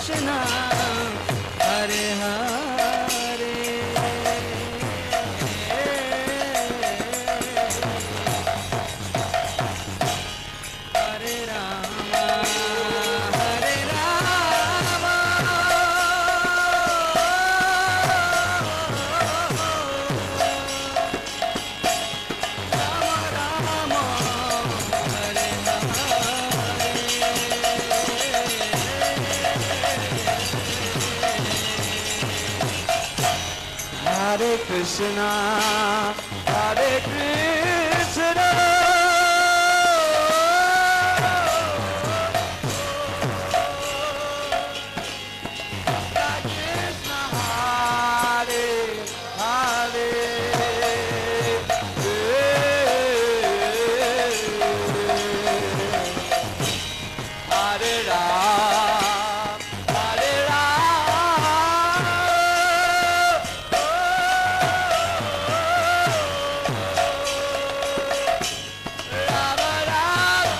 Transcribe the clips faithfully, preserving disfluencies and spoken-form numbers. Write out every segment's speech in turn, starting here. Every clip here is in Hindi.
Krishna, Hare Hare, Hare Rama, Hare Rama, Rama Rama, Hare Hare Krishna, Hare Krishna, Krishna Hare Hare, Hare Ram, Hare Ram, Rama Rama,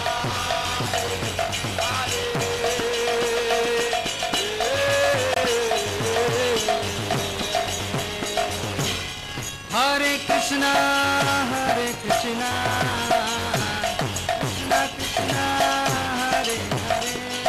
Hare Krishna, Hare Krishna, Krishna Krishna, Hare Hare,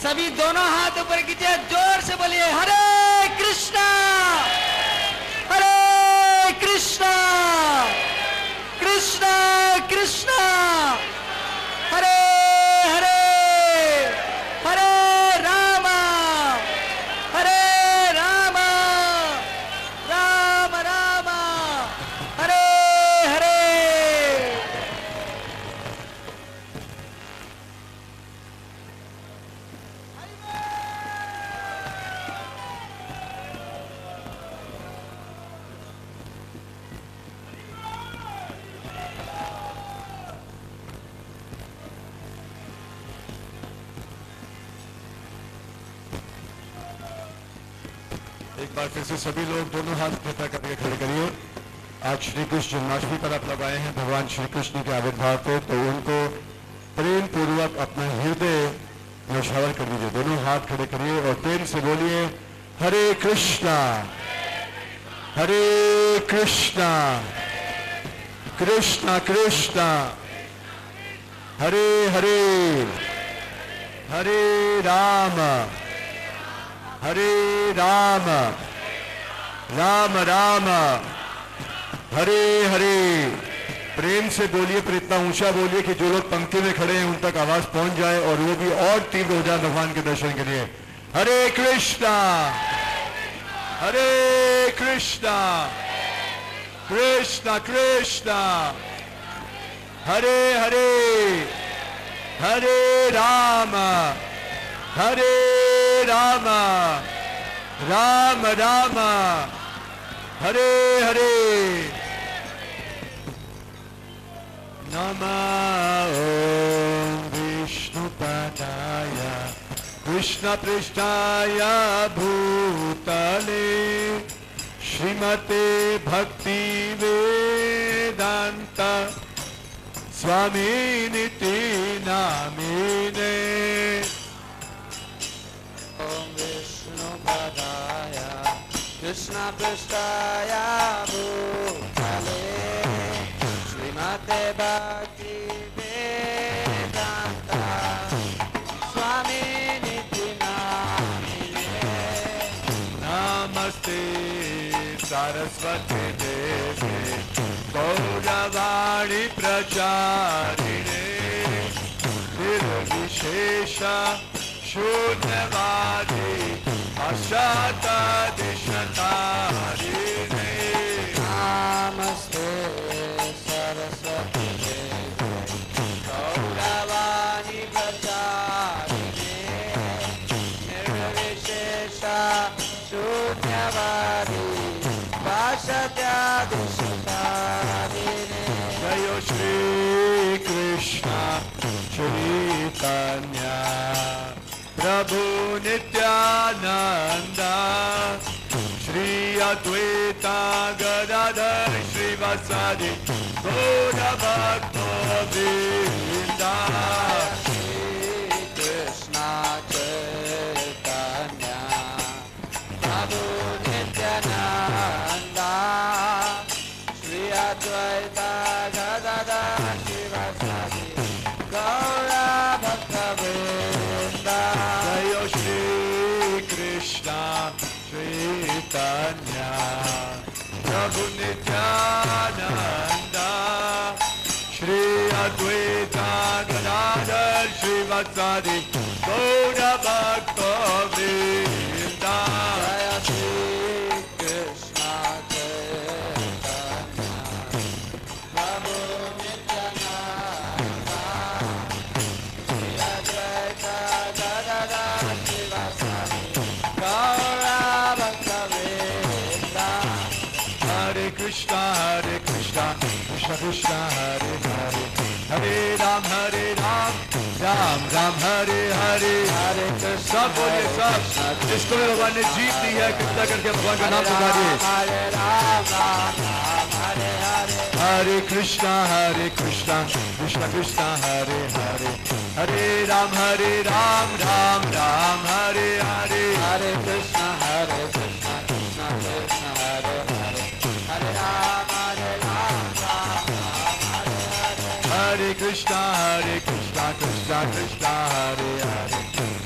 सभी दोनों हाथ ऊपर कीजिए, जोर से बोलिए हरे कृष्णा हरे कृष्णा कृष्णा कृष्णा हरे हरे हरे रामा हरे रामा राम रामा हरे हरे। एक बार फिर से सभी लोग दोनों हाथ कृपा करके खड़े करिए। आज श्री कृष्ण जन्माष्टमी पर आप लगाए हैं भगवान श्री कृष्ण के आविर्भाव पे, तो उनको प्रेम पूर्वक अपना हृदय नौछावर कर दीजिए। दोनों हाथ खड़े करिए और प्रेम से बोलिए हरे कृष्णा हरे कृष्णा कृष्णा कृष्णा हरे हरे हरे राम हरे राम राम राम हरे हरे। प्रेम से बोलिए, पर इतना ऊंचा बोलिए कि जो लोग पंक्ति में खड़े हैं उन तक आवाज पहुंच जाए और वो भी और तीव्र हो जाए भगवान के दर्शन के लिए। हरे कृष्णा हरे कृष्णा कृष्णा कृष्णा हरे हरे हरे राम हरे राम राम राम हरे हरे। नमः ॐ विष्णुपदाय कृष्णपृष्ठाय भूतले श्रीमते भक्ति वेदांत स्वामिनिति नामिने। ओम विष्णुपदाय कृष्णपृष्ठाय भूतले श्रीमते भक्ति वेदांत स्वामिनिति नामिने। नमस्ते सरस्वती देवे गौरवाणी प्रचारिणे निर्विशेष शून्यवादी पाश्चात्यादिशतारिणे। नमस्ते सरस्वती देवे गौरवाणी प्रचारिणे निर्विशेष शून्यवादी पाश्चात्यादिशतारिणे। जय श्री कृष्ण चैतन्य प्रभु नित्यानंद श्री अद्वैता गदाधर श्रीवासादि गौर भक्तवृंद। श्री कृष्ण चैतन्य प्रभु नित्यानंद श्री अद्वैता गदाधर श्रीवासादि गौर भक्तवृंद। जय श्री कृष्ण चैतन्य प्रभु नित्यानंद श्री अद्वैता गदाधर श्रीवासादि गौर भक्तवृंद। जय श्री कृष्ण चैतन्य प्रभु नित्यानंद श्री अद्वैता गदाधर श्रीवासादि गौर भक्तवृंद। हरे कृष्णा हरे कृष्णा कृष्ण कृष्ण हरे हरे हरे राम हरे राम राम राम हरे हरे हरे कृष्ण सब बोलिए सब, जिसको भी भगवान ने जीत दी है कृपया करके भगवान का नाम पुकारिए। हरे राम राम राम हरे हरे हरे कृष्णा हरे कृष्णा कृष्ण कृष्ण हरे हरे हरे राम हरे राम राम राम हरे हरे हरे कृष्ण हरे कृष्ण कृष्ण कृष्ण हरे हरे हरे राम हरे राम राम राम हरे हरे हरे कृष्णा हरे कृष्णा कृष्णा कृष्णा हरे हरे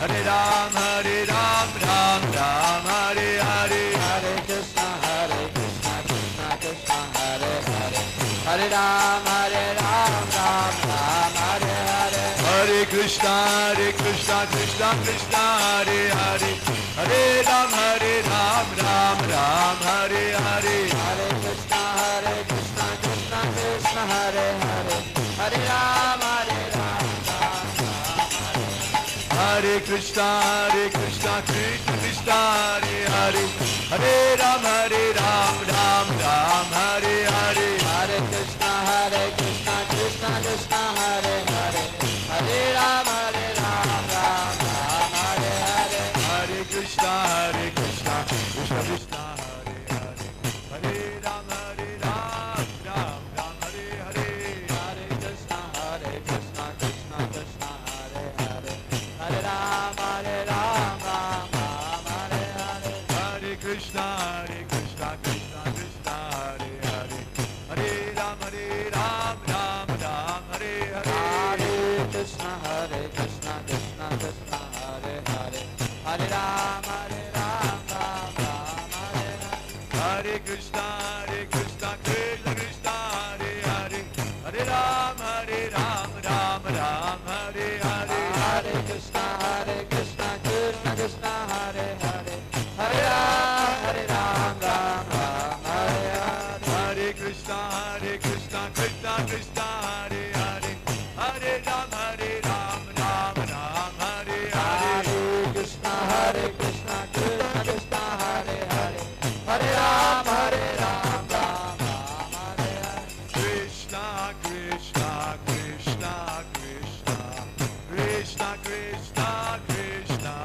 Hare Ram, Hare Ram, Ram Ram, Hare Hare. Hare Krishna, Hare Krishna, Krishna Krishna, Hare Hare. Hare Ram, Hare Ram, Ram Ram, Hare Hare. Hare Krishna, Hare Krishna, Krishna Krishna, Hare Hare. Hare Ram, Hare Ram, Ram Ram, Hare Hare. Hare Krishna, Hare Krishna, Krishna Krishna, Hare Hare. Hare Ram, Hare Ram, Ram Ram, Hare Hare. Hare Krishna, Hare Krishna, Krishna Krishna, Hare Hare. Hare Ram, Hare Ram, Ram Ram, Hare Hare. Hare Krishna, Hare Krishna, Krishna Krishna, Hare Hare. Hare Ram, Hare Ram, Ram Ram, Hare Hare. Hare Krishna, Hare Krishna, Krishna Krishna, Hare Hare. Hare Ram, Hare Ram, Ram Ram, Hare Hare. Hare Krishna, Hare Krishna, Krishna Krishna, Hare Hare. Hare Ram, Hare Ram, Ram Ram, Hare Hare. Hare Krishna, Hare Krishna, Krishna Krishna, Hare Hare. Hare Ram, Hare Ram, Ram Ram, Hare Hare. Hare Krishna, Hare Krishna, Krishna Krishna, Hare Hare. Hare Ram, Hare Ram, Ram Ram, Hare Hare. Hare Krishna, Hare Krishna, Krishna Krishna, Hare Hare. Hare Ram, Hare Ram, Ram Ram, Hare Hare. Hare Krishna, Hare Krishna, Krishna Krishna, Hare Hare. Hare Ram, Hare Ram, Ram Ram, Hare Hare. Hare Krishna, Hare Krishna, Krishna Krishna, Hare Hare. Hare Ram, Hare Ram, Ram Ram, Hare Hare. Hare Krishna, Hare Krishna, Krishna Krishna, Hare Hare. Hare Ram, Hare Ram, Ram Ram, Hare Hare. Krishna, Krishna, Krishna, Krishna, Krishna, Krishna, Krishna,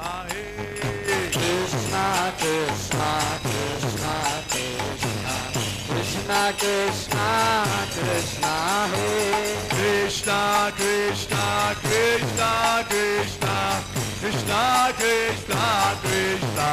Hey. Krishna, Krishna, Krishna, Krishna, Krishna, Krishna, Krishna, Hey. Krishna, Krishna, Krishna, Krishna, Krishna, Krishna, Krishna,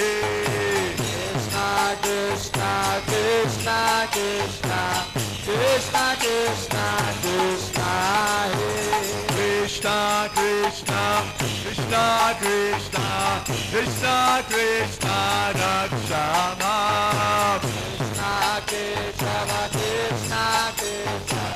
Hey. Krishna, Krishna, Krishna, Krishna, Krishna, Krishna, Krishna, Hey. Krishna, Krishna, Krishna, Krishna, Krishna, Krishna, Rakshama. Krishna, Krishna, Krishna, Krishna.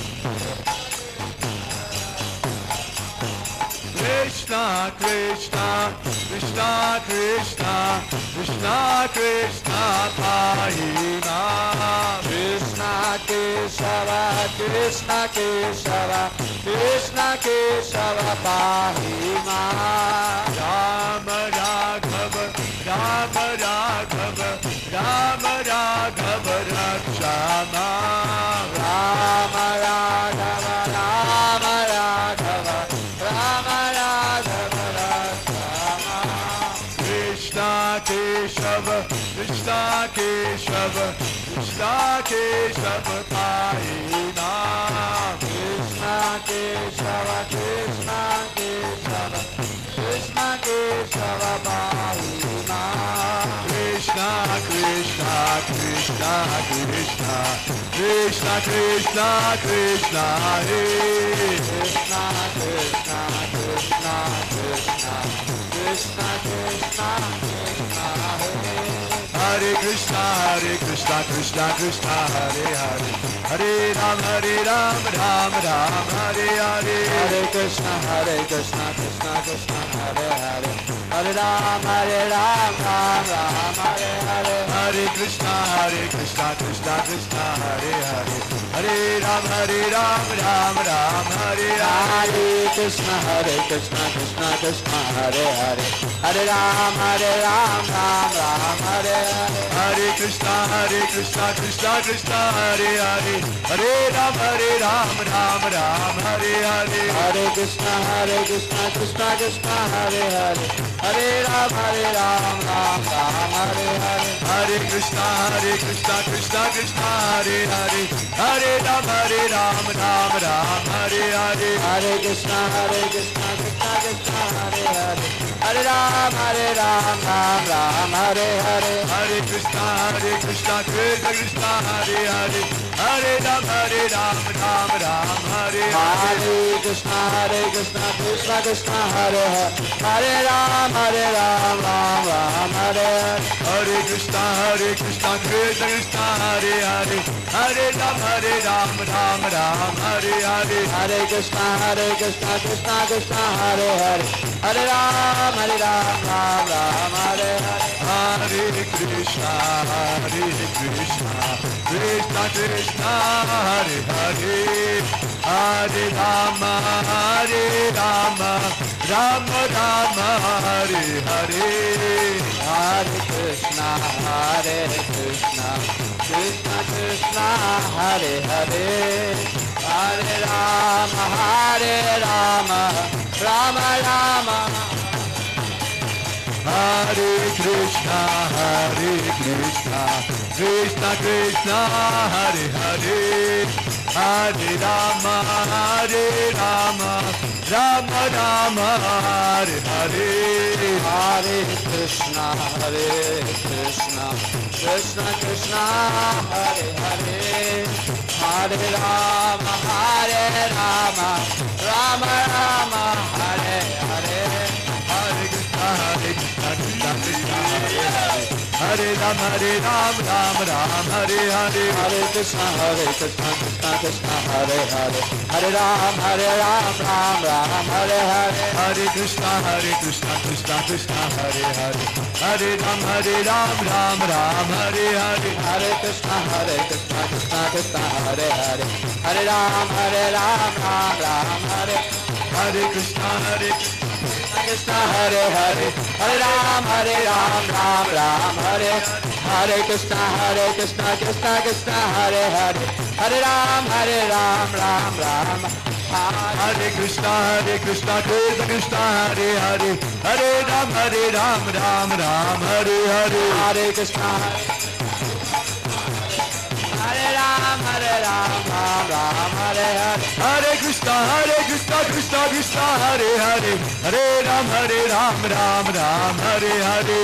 Krishna, Krishna, Krishna, Krishna, Krishna, Krishna, Pahima. Krishna, Keshava, Krishna, Keshava, Krishna, Keshava, Pahima. Rama Raghava, Rama Raghava, Rama Raghava, Rakshama. Rama Raghava, Rama Raghava, Rama Raghava, Rakshama. Krishna Keshava, Krishna Keshava, Krishna Keshava, Pahima. Krishna, Keshava, Krishna, Keshava, Krishna, Keshava, Pahima. Krishna, Krishna, Krishna, Krishna, Krishna, Krishna, Krishna, Hare. Krishna, Krishna, Krishna, Krishna, Krishna, Krishna, Krishna, Hare. Hare Krishna, Hare Krishna, Krishna Krishna, Hare Hare. Hare Ram, Hare Ram, Ram Ram, Hare Hare. Hare Krishna, Hare Krishna, Krishna Krishna, Hare Hare. Hare Ram, Hare Ram, Ram Ram, Hare Hare. Hare Krishna, Hare Krishna, Krishna Krishna, Hare Hare. Hare Ram, Hare Ram, Ram Ram, Hare Hare. Hare Krishna, Hare Krishna, Krishna Krishna, Hare Hare. Hare Ram, Hare Ram, Ram Ram, Hare Hare. Hare Krishna, Hare Krishna, Krishna Krishna, Hare Hare. Hare Ram, Hare Ram, Ram Ram, Hare Hare. Hare Krishna, Hare Krishna, Krishna Krishna, Hare Hare. Hare Ram, Hare Ram, Ram Ram, Hare Hare. Hare Krishna, Hare Krishna, Krishna Krishna, Hare Hare. Hare Ram, Hare Ram, Ram Ram, Hare Hare. Hare Krishna, Hare Krishna, Krishna Krishna, Hare Hare. Hare Ram, Hare Ram, Ram Ram, Hare Hare. Hare Krishna, Hare Krishna, Krishna Krishna, Hare Hare. Hare Ram, Hare Ram, Ram Ram, Hare Hare Hare Krishna, Hare Krishna, Krishna Krishna, Hare Hare, Hare Ram, Hare Ram, Ram Ram, Hare Hare. Hare Krishna, Hare Krishna, Krishna Krishna, Hare Hare, Hare Ram, Hare Ram, Ram Ram, Hare Hare. Hare Krishna, Hare Krishna, Krishna Krishna, Hare Hare, Hare Ram, Hare Ram, Ram Ram, Hare Hare. Hare Krishna, Hare Krishna, Krishna Krishna, Hare Hare, Hare Rama, Hare Rama, Rama Rama, Hare Hare. Hare Krishna, Hare Krishna, Krishna Krishna, Hare Hare, Hare Rama, Hare Rama, Rama Rama. Hare Krishna, Hare Krishna, Krishna Krishna, Hare Hare, Hare Rama, Hare Rama, Rama Rama, Hare Hare. Hare Krishna, Hare Krishna, Krishna Krishna, Hare Hare, Hare Rama, Hare Rama, Rama Rama, Hare Hare. Hare Krishna, Hare Krishna, Krishna Krishna, Hare Hare, Hare Ram, Hare Ram, Ram Ram, Hare Hare. Hare Krishna, Hare Krishna, Krishna Krishna, Hare Hare, Hare Ram, Hare Ram, Ram Ram, Hare Hare. Hare Krishna, Hare Krishna, Krishna Krishna, Hare Hare, Hare Ram, Hare Ram, Ram Ram, Hare Hare. Hare Krishna, Hare Krishna, Krishna Krishna, Hare Hare, Hare Ram, Hare Ram, Ram Ram, Hare. Hare Krishna, Hare Krishna, Hare Hare, Hare Ram, Hare Ram, Ram Ram, Hare. Hare Krishna, Hare Krishna, Krishna Krishna, Hare Hare, Hare Ram, Hare Ram, Ram Ram. Hare Krishna, Hare Krishna, Krishna Krishna, Hare Hare, Hare Ram, Hare Ram, Ram Ram, Hare Hare. Hare Krishna, Hare Ram, Hare Ram, Ram Ram, Hare Hare. Hare Krishna, Hare Krishna, Krishna Krishna, Hare Hare, Hare Ram, Hare Ram, Ram Ram, Hare Hare.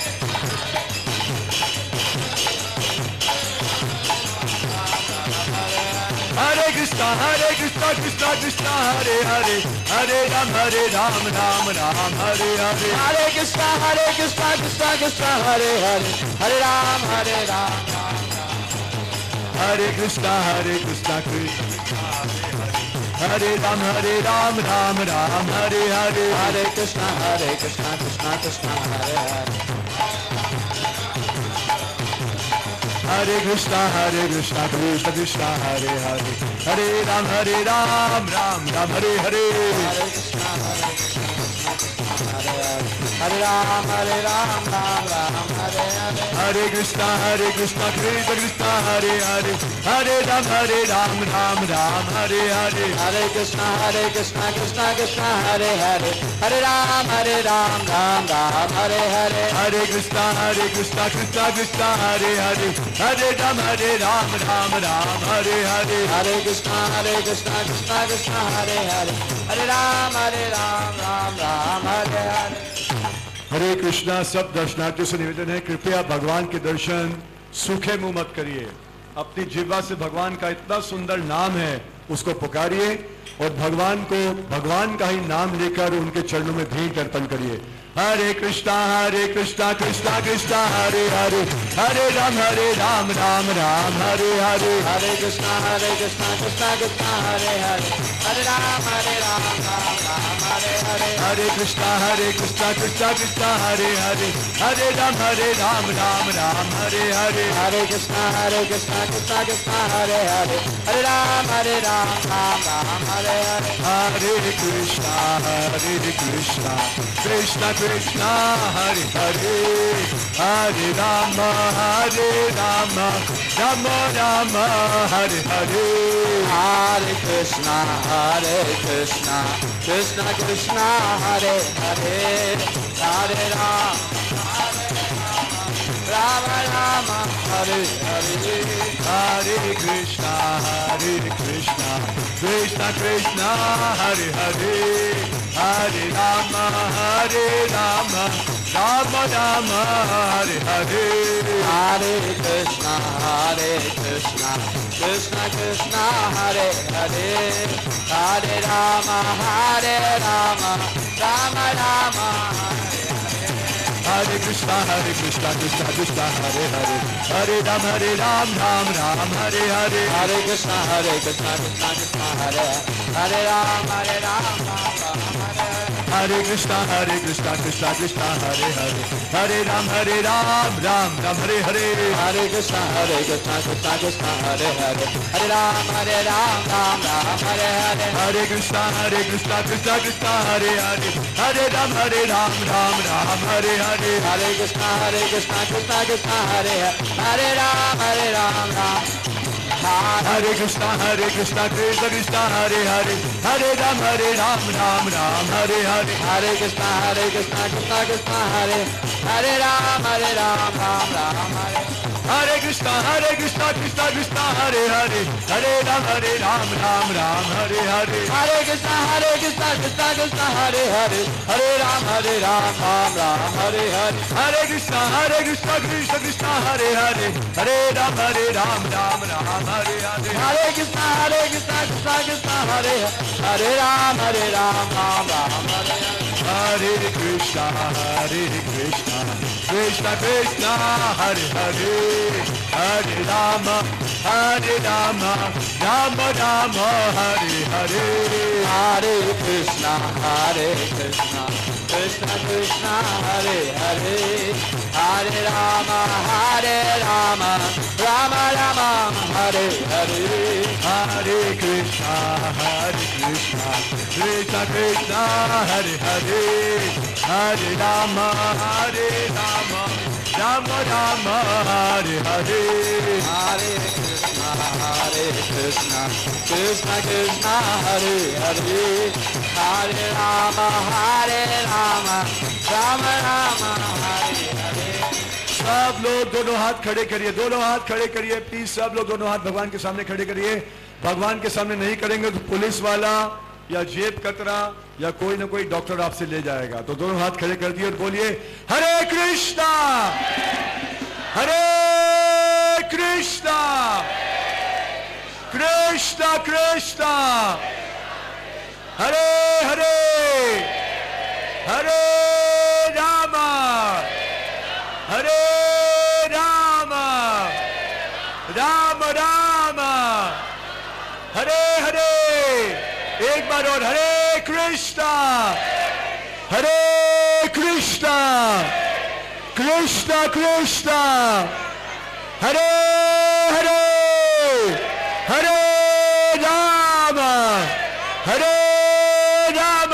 Hare Krishna, Hare Krishna, Krishna Krishna, Hare Hare, Hare Ram, Hare Ram, Ram Ram, Hare Hare. Hare Krishna, Hare Krishna, Krishna Krishna, Hare Hare, Hare Ram, Hare Ram. Hare Krishna, Hare Krishna, Krishna Hare Ram, Hare Ram, Ram Ram, Hare Hare. Hare Krishna, Hare Krishna, Krishna Krishna, Hare Hare. Hare Krishna, Hare Krishna, Krishna Krishna, Hare Hare, Hare Ram, Hare Ram, Ram Ram, Hare Hare. Hare Krishna, Hare Krishna, Krishna Krishna, Hare Hare, Hare Ram, Hare Ram, Ram Ram, Hare Hare. Hare Krishna, Hare Krishna, Krishna Krishna, Hare Hare, Hare Ram, Hare Ram, Ram Ram, Hare Hare. Hare Krishna, Hare Krishna, Krishna Krishna, Hare Hare, Hare Ram, Hare Ram, Ram Ram, Hare Hare. Hare Krishna, Hare Krishna, Krishna Krishna, Hare Hare, Hare Ram, Hare Ram, Ram Ram, Hare Hare. Hare Krishna, Hare Krishna, Krishna Krishna, Hare Hare, Hare Ram, Hare Ram, Ram Ram, Hare Hare. हरे कृष्णा। सब दर्शनार्थियों से निवेदन है, कृपया भगवान के दर्शन सूखे मुंह मत करिए। अपनी जिह्वा से भगवान का इतना सुंदर नाम है उसको पुकारिए और भगवान को भगवान का ही नाम लेकर उनके चरणों में भेंट अर्पण करिए। हरे कृष्णा, हरे कृष्णा, कृष्णा कृष्णा, हरे हरे, हरे राम, हरे राम, राम राम, हरे हरे। हरे कृष्णा, हरे कृष्णा, कृष्णा कृष्णा, हरे हरे, हरे राम, हरे राम, राम राम, हरे हरे। हरे कृष्णा, हरे कृष्णा, कृष्णा कृष्णा, हरे हरे, हरे राम, हरे राम, राम राम, हरे हरे। हरे कृष्णा, हरे कृष्णा, कृष्णा कृष्णा, हरे हरे, हरे राम, हरे राम, राम राम, हरे हरे। हरे कृष्णा, हरे कृष्णा, कृष्णा कृष्णा, हरे हरे, हरे राम, हरे राम, राम राम, हरे हरे। हरे कृष्णा, हरे कृष्णा, कृष्णा कृष्णा, हरे हरे, हरे राम, राम राम, हरे हरे। हरे कृष्णा, हरे कृष्णा, कृष्णा कृष्णा, हरे हरे, हरे राम, हरे राम, राम राम, हरे हरे। हरे Krishna, Hare Krishna, Krishna Krishna Hare Hare Hare Rama Hare Rama Rama Rama Hare Krishna Hare Krishna Krishna Krishna Hare Hare Hare Ram Hare Ram Ram Ram Hare Hare Hare Krishna Hare Krishna Krishna Krishna Hare Hare Ram Hare Ram Ram Ram Hare Hare Krishna Hare Krishna Krishna Krishna Hare Hare Hare Ram Hare Ram Ram Ram Hare Hare Hare Krishna Hare Krishna Krishna Krishna Hare Hare Hare Ram Hare Ram Ram Ram Hare Hare Hare Krishna Hare Krishna Krishna Krishna Hare Hare Hare Ram Hare Ram Ram Ram Hare Hare Hare Krishna Hare Krishna Krishna Krishna Hare Hare Hare Ram Hare Ram Ram Hare Krishna Hare Krishna Krishna Krishna Hare Hare Hare Ram Hare Ram Ram Ram Hare Hare Hare Krishna Hare Krishna Krishna Krishna Hare Hare Ram Hare Ram Ram Ram Hare Hare Krishna Hare Krishna Krishna Krishna Hare Hare Hare Ram Hare Ram Ram Ram Hare Hare Hare Krishna Hare Krishna Krishna Krishna Hare Hare Hare Ram Hare Ram Ram Ram Hare Hare Hare Krishna Hare Krishna Krishna Krishna Hare Hare Hare Ram Hare Ram Ram Ram Hare Hare Hare Krishna Hare Krishna Krishna Krishna Hare Hare Ram Hare Ram Ram Ram Hare Hare Hare Krishna Hare Krishna Krishna Krishna Hare Hare Hare Rama Hare Rama Rama Rama Hare Hare Hare Krishna Hare Krishna Krishna Krishna Hare Hare Hare Rama Hare Rama Rama Rama Hare Hare Hare Krishna Hare Krishna Krishna Krishna Hare Hare Hare Rama Hare Rama Rama Rama Hare Hare Hare Krishna Hare Krishna Krishna Krishna Hare Hare Hare Rama Hare Rama Rama Rama Hare Hare सब लोग दोनों हाथ खड़े करिए, दोनों हाथ खड़े करिए प्लीज। सब लोग दोनों हाथ भगवान के सामने खड़े करिए। भगवान के सामने नहीं करेंगे तो पुलिस वाला या जेब कतरा या कोई ना कोई डॉक्टर आपसे ले जाएगा। तो दोनों हाथ खड़े कर दिए और बोलिए हरे कृष्णा हरे कृष्णा कृष्णा कृष्णा हरे हरे हरे रामा हरे रामा राम राम हरे हरे। एक बार और हरे कृष्णा हरे कृष्णा कृष्णा कृष्णा हरे हरे हरे राम हरे राम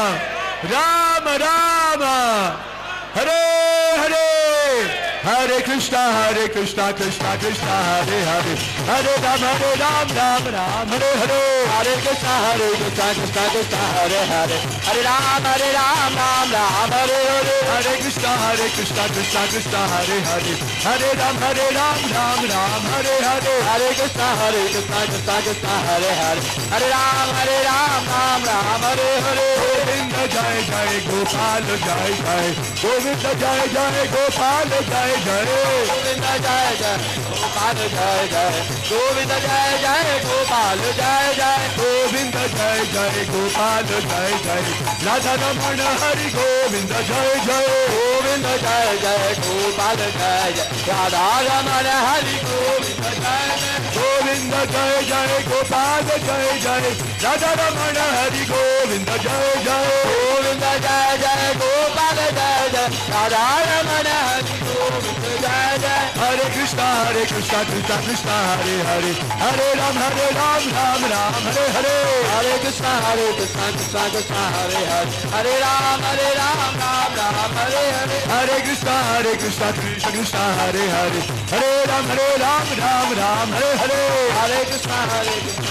राम राम हरे हरे। हरे कृष्णा हरे कृष्णा कृष्णा कृष्णा हरे हरे हरे राम हरे राम राम राम हरे हरे। Hare Krishna Hare Krishna Krishna Krishna Hare Hare Hare Ram Hare Ram Ram Ram Hare Hare हरे कृष्णा हरे कृष्णा कृष्णा कृष्णा हरे हरे हरे राम हरे राम राम राम हरे हरे। Hare Krishna Hare Krishna Krishna Krishna Hare Hare Hare Ram Hare Ram Ram Ram Hare Hare Govind जय जय गोपाल जय जय गोविंद जय जय गोपाल जय जय Govind Jai Jai Gopal Jai Jai Govind Jai Jai Gopal Jai Jai Govind जय जय गोपाल जय जय राधा रमण हरि गोविंद जय जय Govind Jai Jai Gopal Jai Jai Radha Ramana Hari Govind Jai Jai Govind जय जय गोपाल जय जय राधा रमण हरि गोविंद जय जय Govind Jai Jai Gopal Jai Jai Radha Ramana Hari Govind Jai Jai हरे कृष्णा हरे कृष्णा कृष्णा कृष्णा हरे हरे हरे राम हरे राम राम राम हरे हरे। Hare Krishna Hare Krishna Krishna Krishna Hare Hare Hare Ram Hare Ram Ram Ram Hare Hare हरे कृष्णा हरे कृष्णा कृष्ण कृष्णा हरे हरे हरे राम हरे राम राम राम हरे हरे। Hare Krishna Hare Krishna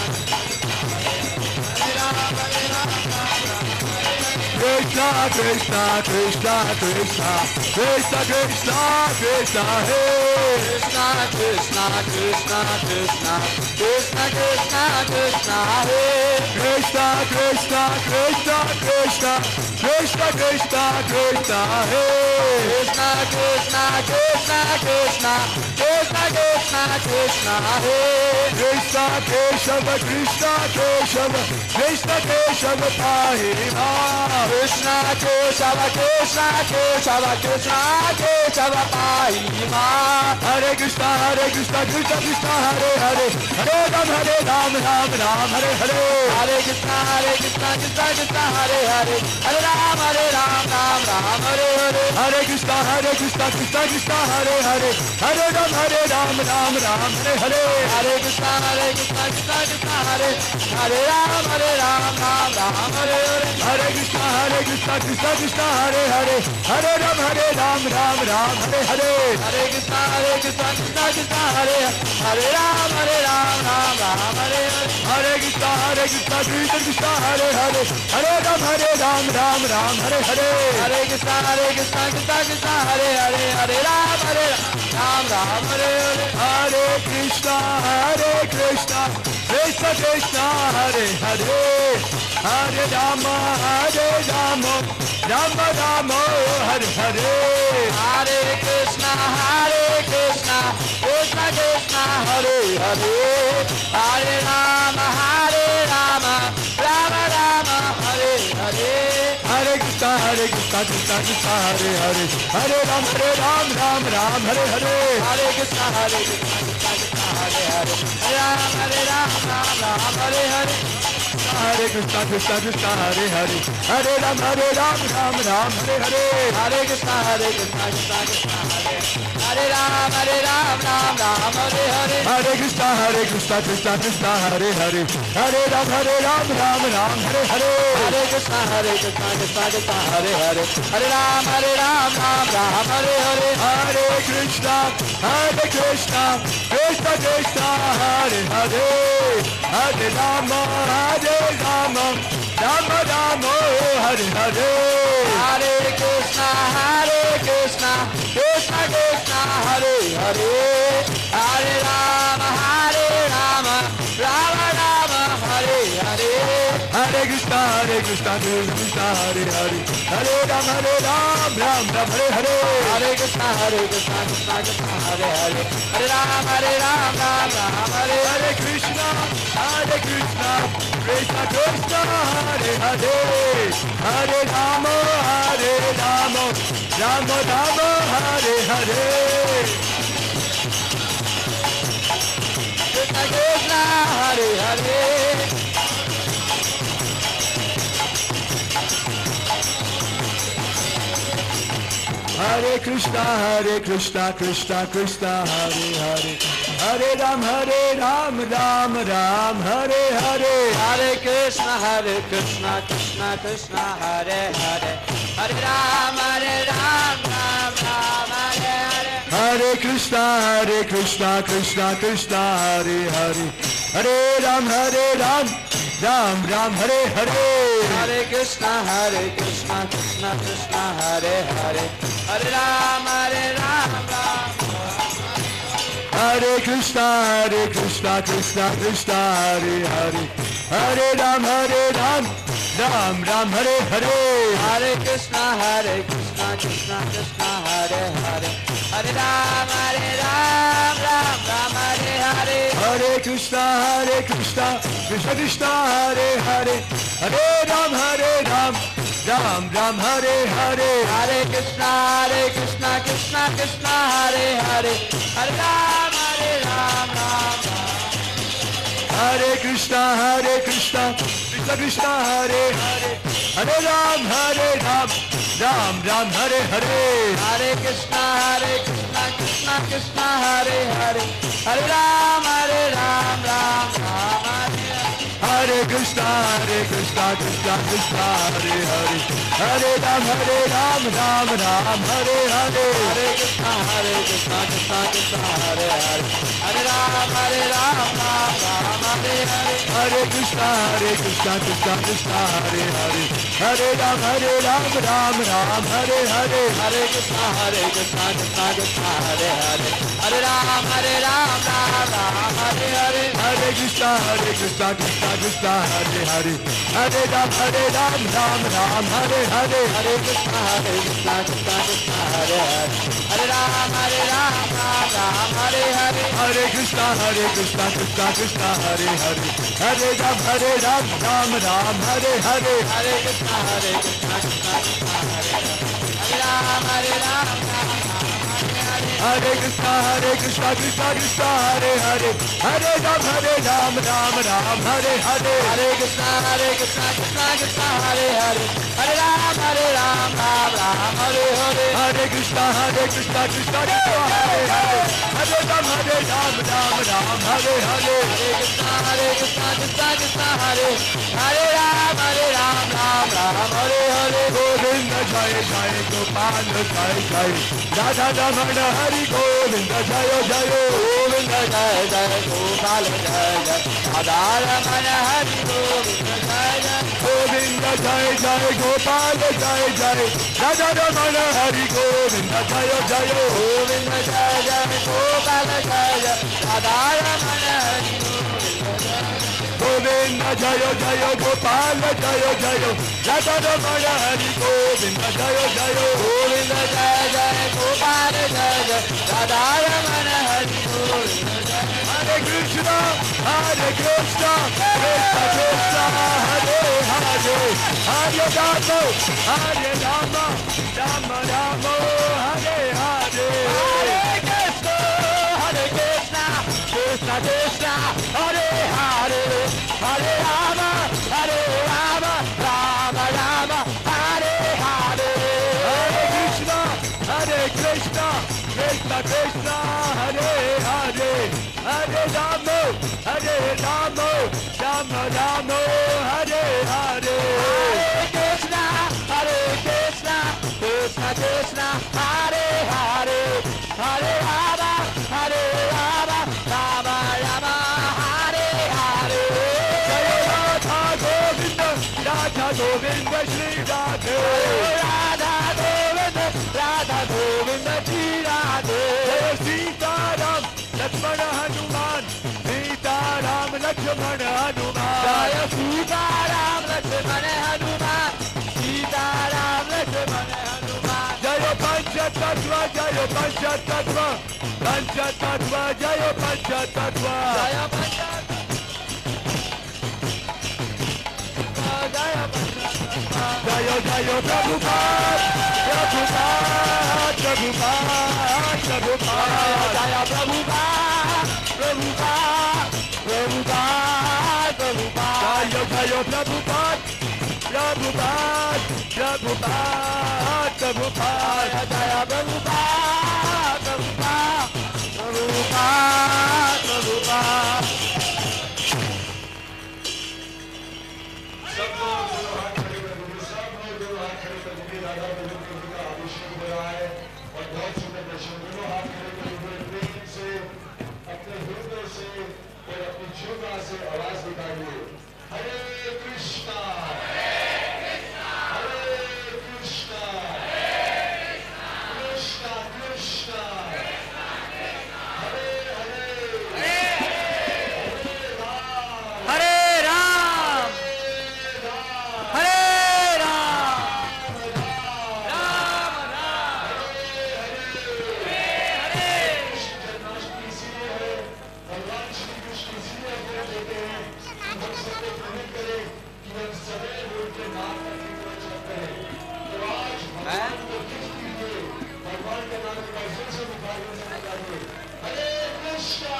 Hare Ram Hare Ram Ram Ram Krishna Krishna Krishna Krishna Krishna Krishna Krishna हे Krishna Krishna Krishna Krishna Krishna Krishna Krishna Hare Krishna Krishna Krishna Krishna Krishna Krishna Krishna हे Krishna Krishna Krishna Krishna Krishna Krishna Krishna Krishna Hare Krishna Keshava Krishna Keshava Krishna Keshava Pahi Ma Krishna Keshava Krishna Keshava Krishna Keshava Pahi Ma Hare Krishna Hare Krishna Krishna Krishna Hare Hare Hare Ram Hare Ram Ram Ram Hare Hare Hare Krishna Hare Krishna Krishna Krishna Hare Hare Hare Ram Hare Ram Ram Ram Hare Hare Hare Krishna Hare Krishna Krishna Krishna Hare Hare Hare Ram Hare Ram Ram Ram Hare Hare Hare Krishna Hare Krishna Krishna Krishna Hare Hare Ram Hare Ram Ram Ram Hare Hare Hare Krishna Hare Krishna Krishna Krishna Hare Hare Hare Ram Hare Ram Ram Ram Hare Hare Hare Krishna Hare Krishna Krishna Krishna Hare Hare Ram Hare Ram Ram Ram Hare Hare Hare Krishna Hare Krishna Krishna Krishna Hare Hare Hare Ram Hare Ram Ram Ram Hare Hare Hare Krishna Hare Krishna Krishna Krishna Hare Hare Hare Ram Hare Ram Ram Hare Hare Hare Krishna Hare Krishna Krishna Krishna Hare Hare Hare Rama Hare Rama Rama Rama Hare Hare Hare Krishna Hare Krishna Krishna Krishna Hare Hare Hare Rama Hare Rama Rama Rama Hare Hare Hare Krishna Hare Krishna Krishna Krishna Hare Hare Hare Ram Hare Ram Ram Ram Hare Hare Hare Krishna Hare Krishna Krishna Krishna Hare Hare Hare Ram Hare Ram Ram Ram Hare Hare Hare Krishna Krishna Krishna Hare Hare Hare Ram Hare Ram Ram Ram Hare Hare Hare Krishna Hare Krishna Krishna Krishna Hare Hare Ram Hare Ram Ram Ram Hare Hare Hare Krishna Hare Krishna Krishna Krishna Hare Hare Hare Ram Hare Ram Ram Ram Hare Hare Hare Krishna Hare Krishna Krishna Krishna Hare Hare Hare Ram Hare Ram Ram Ram Hare Hare Hare Krishna Hare Krishna Krishna Krishna Hare Hare Hare Rama Hare Rama Rama Rama Hare Hare Hare Krishna Hare Krishna Krishna Krishna Hare Hare Hare Rama Hare Rama Rama Rama Hare Hare Hare Krishna Hare Krishna Krishna Krishna Hare Hare Hare Ram Hare Ram Ram Ram Hare Hare Hare Krishna Hare Krishna Krishna Krishna Hare Hare Hare Ram Hare Ram Ram Ram Hare Hare Krishna Hare Krishna Krishna Krishna Hare Hare Hare Rama Hare Rama Rama Rama Hare Hare Krishna Krishna Hare Hare Hare Krishna Hare Krishna Krishna Krishna Hare Hare Hare Ram Hare Ram Ram Ram Hare Hare Hare Krishna Hare Krishna Krishna Krishna Hare Hare Hare Ram Hare Ram Ram Ram Hare Hare Hare Krishna Hare Krishna Krishna Krishna Hare Hare Hare Ram Hare Ram Ram Ram Hare Hare Hare Krishna Hare Krishna Krishna Krishna Hare Hare Hare Ram Hare Ram Ram Hare Krishna Hare Krishna Krishna Krishna Hare Hare Hare Ram Hare Ram Ram Ram Hare Hare Hare Krishna Hare Krishna Krishna Krishna Hare Hare Hare Ram Hare Ram Ram Ram Hare Hare Hare Krishna Hare Krishna Krishna Krishna Hare Hare Hare Ram Hare Ram Ram Ram Hare Hare Hare Krishna Hare Krishna Krishna Krishna Hare Hare Hare Ram Hare Ram Ram Ram Hare Krishna Hare Krishna Krishna Krishna Hare Hare Hare Ram Hare Ram Ram Ram Hare Hare Hare Krishna Hare Krishna Krishna Krishna Hare Hare Hare Ram Hare Ram Ram Ram Hare Hare Hare Krishna Hare Krishna Krishna Krishna Hare Hare Hare Ram Hare Ram Ram Ram Hare Hare Hare Krishna Hare Krishna Krishna Krishna Hare Hare Hare Ram Hare Ram Ram Ram Hare Hare Hare Krishna Hare Krishna Krishna Krishna Hare Hare Hare Ram Hare Ram Ram Ram Hare Hare Hare Krishna Hare Krishna Krishna Krishna Hare Hare Hare Ram Hare Ram Ram Ram Hare Hare Hare Krishna Hare Krishna Krishna Krishna हरे हरे हरे राम हरे राम राम राम हरे हरे हरे कृष्णा हरे कृष्णा कृष्णा कृष्णा हरे हरे हरे राम हरे राम राम राम हरे हरे हरे कृष्णा हरे कृष्णा कृष्णा कृष्णा हरे हरे हरे राम हरे राम राम राम हरे हरे हरे कृष्णा हरे कृष्णा कृष्णा कृष्णा हरे हरे हरे राम हरे राम राम हरे कृष्णा हरे कृष्णा कृष्णा कृष्णा हरे हरे हरे राम हरे राम राम राम हरे हरे हरे कृष्णा हरे कृष्णा कृष्णा कृष्णा हरे हरे हरे राम हरे राम राम राम हरे हरे हरे कृष्णा हरे कृष्णा कृष्णा कृष्णा हरे हरे हरे राम हरे राम राम राम हरे हरे हरे कृष्णा हरे कृष्णा कृष्णा कृष्णा हरे हरे राम हरे राम राम राम हरे हरे गोविंद जय जय गोपाल जय जय राधा रमण हरि गोविंद जय जय गोविंद जय जय गोपाल जय जय राधा रमण हरि गोविंद जय जय गोविंद जय जय गोपाल जय जय राधा रमण हरि गोविंद जय जय गोविंद जय जय गोपाल जय जय राधा रमण हरि गोविंद जय जय गोपाल जय जय राधा रमण हरि गोविंद जय जय गोविंद जय जय गोपाल जय जय राधा रमण हरि गोविंद जय हरे कृष्णा हरे कृष्णा कृष्णा कृष्णा हरे हरे हरे राम हरे राम राम राम हरे हरे हरे कृष्ण हरे कृष्ण कृष्ण कृष्ण हरे हरे हरे राम हरे राम राम राम हरे हरे हरे कृष्णा हरे कृष्णा कृष्णा कृष्णा हरे हरे हरे राम हरे राम राम राम हरे हरे हरे कृष्ण हरे कृष्ण कृष्ण कृष्ण हरे हरे हरे राम हरे राम राम राम हरे हरे जय राधा गोविंद राधा गोविंद श्री राधे राधा गोविंद राधा गोविंद श्री राधे जय सीताराम लक्ष्मण हनुमान सीताराम लक्ष्मण हनुमान जय सीताराम लक्ष्मण हनुमान सीताराम लक्ष्मण हनुमान जय पंचतत्व जय पंचतत्व पंचतत्व जय पंचतत्व जय पंच जय जय जय प्रभुपाद प्रभुपाद प्रभुपाद प्रभुपाद जय प्रभुपाद प्रभुपाद प्रभुपाद प्रभुपाद जय जय प्रभुपाद प्रभुपाद प्रभुपाद प्रभुपाद जय प्रभुपाद प्रभुपाद प्रभुपाद प्रभुपाद सब लोग जो हाथ खड़े कर देंगे, सब लोग जो हाथ खड़े कर देंगे, राधा गोविंद के उनका अभिषेक हो रहा है और बहुत सुंदर दर्शन। दोनों हाथ खड़े कर हुए प्रेम से अपने हृदय से और अपनी जीवा से आवाज निकालिए, हरे कृष्णा हरे कृष्णा कृष्णा कृष्णा हरे हरे हरे राम हरे राम राम राम हरे हरे जन्माष्टमी इसीलिए है, भगवान श्री कृष्ण इसीलिए अवतार लेते हैं कि हम सबको प्रेरित करें कि हम सदैव उनके नाम का कीर्तन करते हैं। तो आज भगवान को किस कीजिए, भगवान के नाम का जोर से मुखाग्र से निकालिए, हरे कृष्णा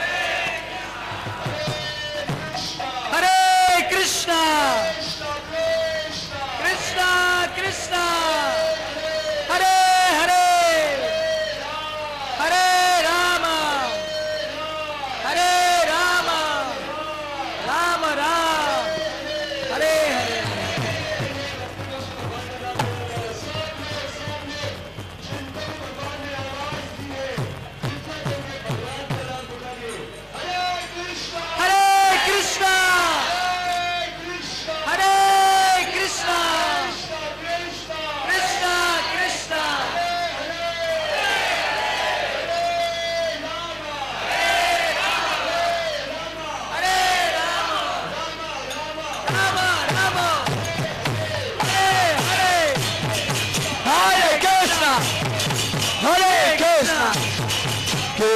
हरे कृष्णा हरे कृष्णा कृष्णा कृष्णा कृष्णा कृष्णा हरे हरे हरे राम हरे राम राम राम हरे हरे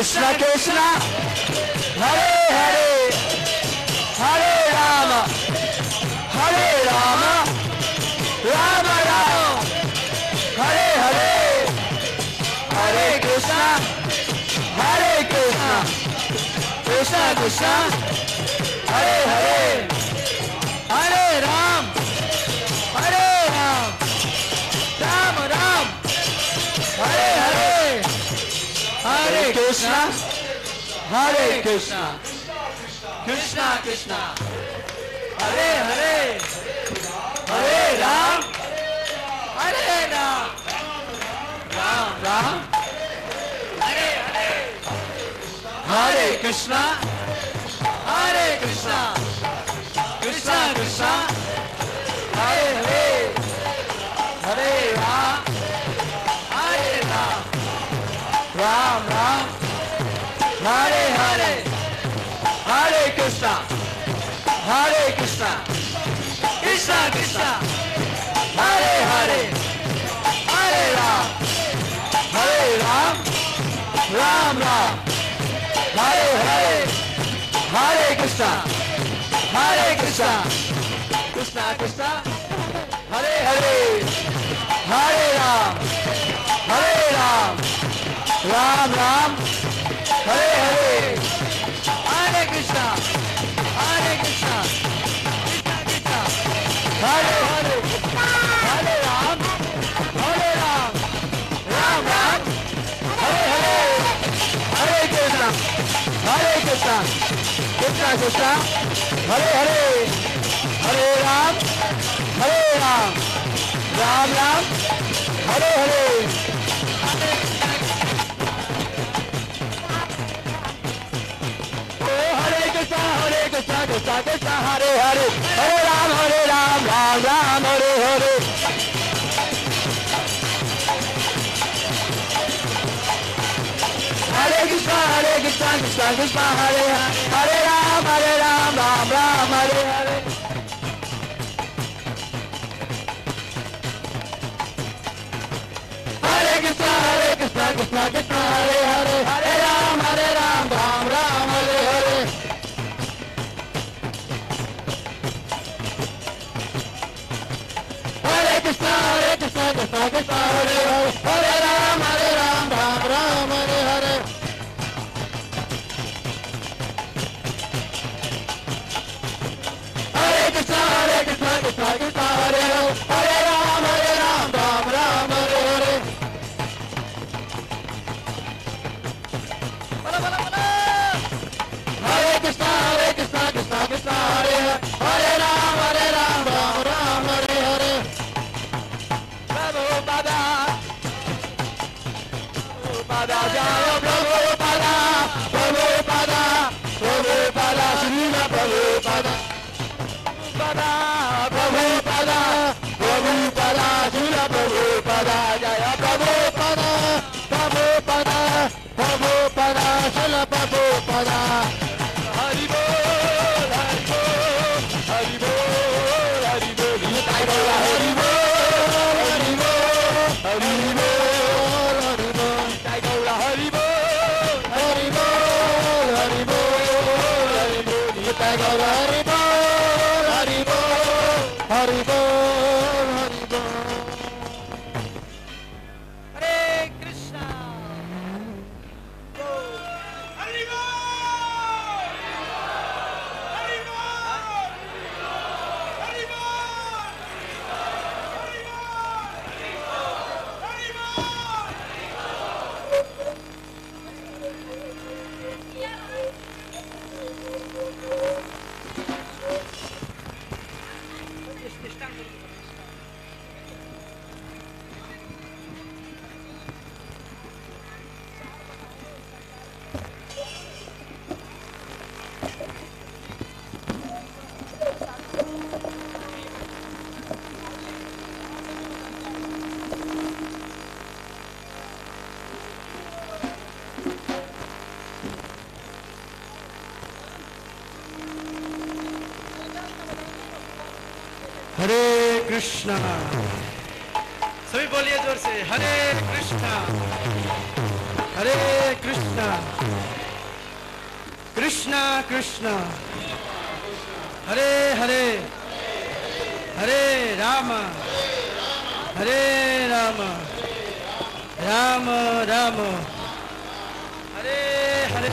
कृष्णा कृष्णा हरे हरे हरे राम हरे राम राम राम हरे हरे हरे कृष्णा हरे कृष्णा कृष्णा कृष्णा हरे हरे हरे राम हरे राम राम राम हरे हरे हरे कृष्णा हरे कृष्णा कृष्णा कृष्णा हरे हरे हरे राम हरे राम राम राम हरे हरे हरे कृष्णा हरे कृष्णा कृष्णा कृष्णा हरे हरे हरे राम हरे राम राम राम हरे हरे हरे कृष्णा हरे कृष्णा कृष्णा कृष्णा हरे हरे हरे राम हरे राम राम राम हरे हरे हरे कृष्णा हरे कृष्णा कृष्णा कृष्णा हरे हरे हरे राम हरे राम राम राम हरे हरे हरे कृष्णा हरे कृष्णा कृष्णा कृष्णा हरे हरे हरे राम हरे राम राम राम हरे हरे हरे कृष्णा हरे कृष्णा कृष्णा कृष्णा हरे हरे हरे राम हरे राम राम राम हरे हरे हरे कृष्णा हरे कृष्णा कृष्णा कृष्णा हरे हरे हरे राम हरे राम राम राम हरे हरे हरे कृष्णा हरे कृष्णा कृष्णा कृष्णा हरे हरे हरे राम हरे राम राम राम हरे हरे हरे कृष्णा हरे कृष्णा कृष्णा कृष्णा हरे हरे हरे राम हरे राम राम राम हरे हरे हरे कृष्णा हरे कृष्णा कृष्णा कृष्णा हरे हरे हरे राम हरे राम राम राम हरे हरे हरे कृष्णा हरे कृष्णा कृष्णा कृष्णा हरे हरे हरे राम हरे राम राम राम हरे हरे हरे कृष्णा हरे कृष्णा कृष्णा कृष्णा हरे हरे हरे राम हरे राम राम राम हरे हरे प्रभु पादा पादा जाओ प्रभु पादा प्रभु पादा प्रभु पादा श्री प्रभु पादा पादा प्रभु पादा प्रभु पादा श्री प्रभु पादा जय प्रभु पादा प्रभु पादा प्रभु पादा श्री प्रभु पादा हरि बोल हरि बोल हरि बोल हरि बोल हरि बोल हरि बोल हरि बोल हरि बोल हरि बोल हरि बोल हरि बोल हरि बोल हरि बोल हरि बोल हरि बोल हरि बोल हरि बोल हरे कृष्णा हरि बोल हरि बोल हरि बोल हरि हरे कृष्णा। सभी बोलिए जोर से, हरे कृष्णा हरे कृष्णा कृष्णा कृष्णा हरे हरे हरे राम हरे राम राम राम हरे हरे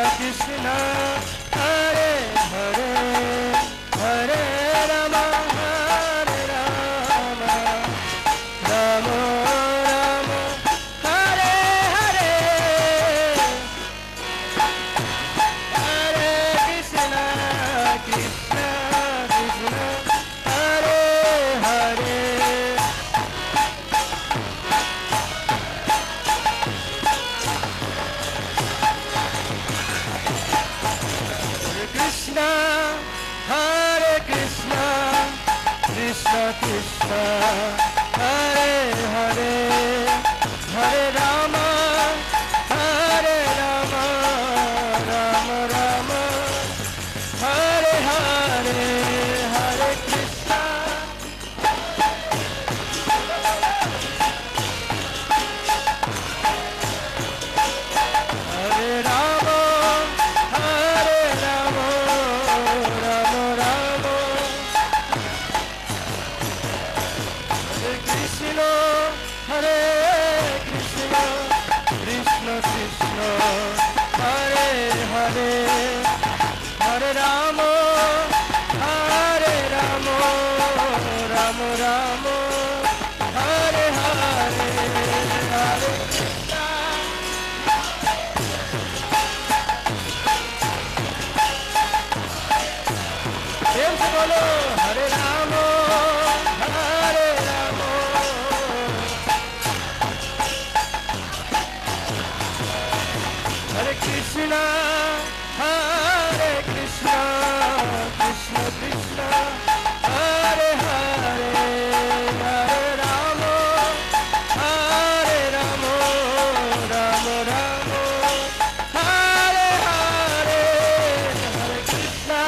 Krishna, Hare Hare, Hare Rama, Hare Rama, Rama Rama, Hare Hare, Hare Krishna, Krishna Krishna, Hare Hare. Krishna, Hare Krishna, Krishna Krishna, Hare Hare, Hare Rama, Hare Rama, Rama Rama, Hare Hare, Hare Krishna. Hare Rama, Hare Rama, Rama Rama, Hare Krishna, Hare Krishna, Krishna Krishna, Hare Hare, Hare Rama, Hare Rama, Rama Rama, Hare Hare, Hare Krishna. प्रेम से बोलो हरे राम हरे राम हरे कृष्णा हरे कृष्णा कृष्ण कृष्ण हरे हरे हरे राम हरे राम राम राम हरे हरे हरे कृष्णा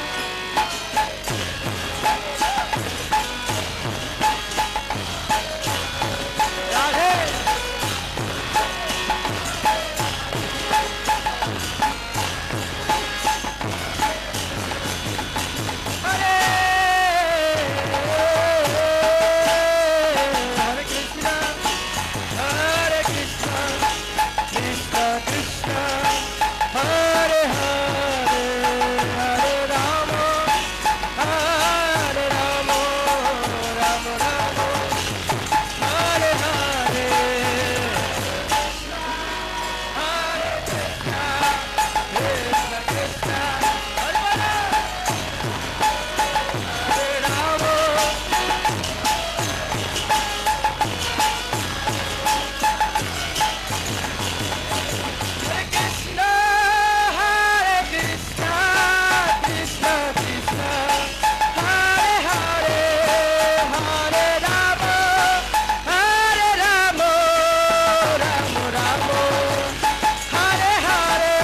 राधे हरे हरे कृष्णा हरे कृष्णा कृष्णा कृष्णा हरे हरे हरे राम हरे राम राम राम हरे हरे हरे Krishna Krishna Krishna Hare Hare Ram Hare Krishna, Hare Krishna, Krishna Krishna, Hare Hare, Hare Rama, Hare Rama, Rama Rama, Hare Hare.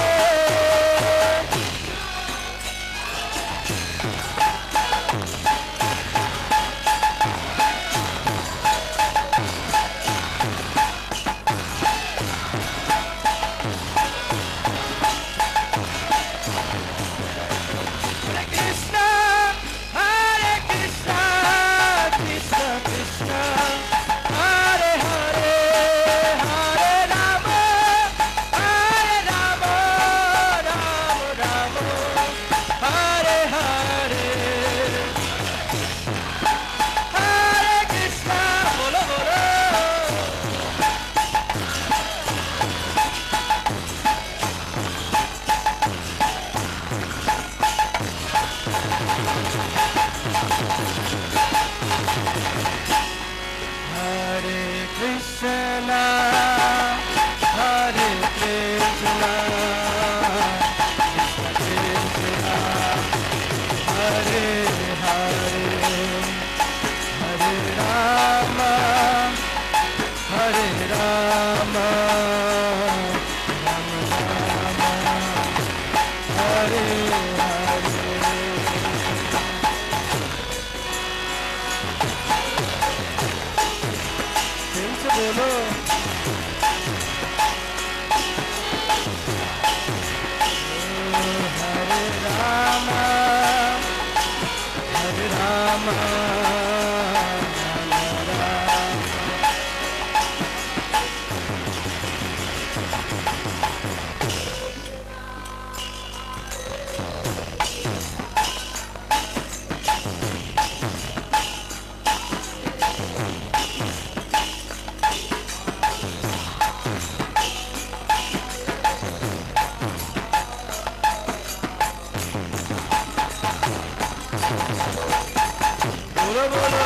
Hare Krishna, Hare Krishna, Krishna Krishna, Hare Hare, Hare Rama, Hare Rama, Rama Rama, Hare Hare. Hare Krishna, bolo bolo. Hare Krishna, Hare Krishna, Krishna Krishna, Hare Hare, Hare Rama, Hare Rama, Rama Rama, Hare Hare. प्रेम से बोलो हरे राम हरे राम राम राम बोलो बोलो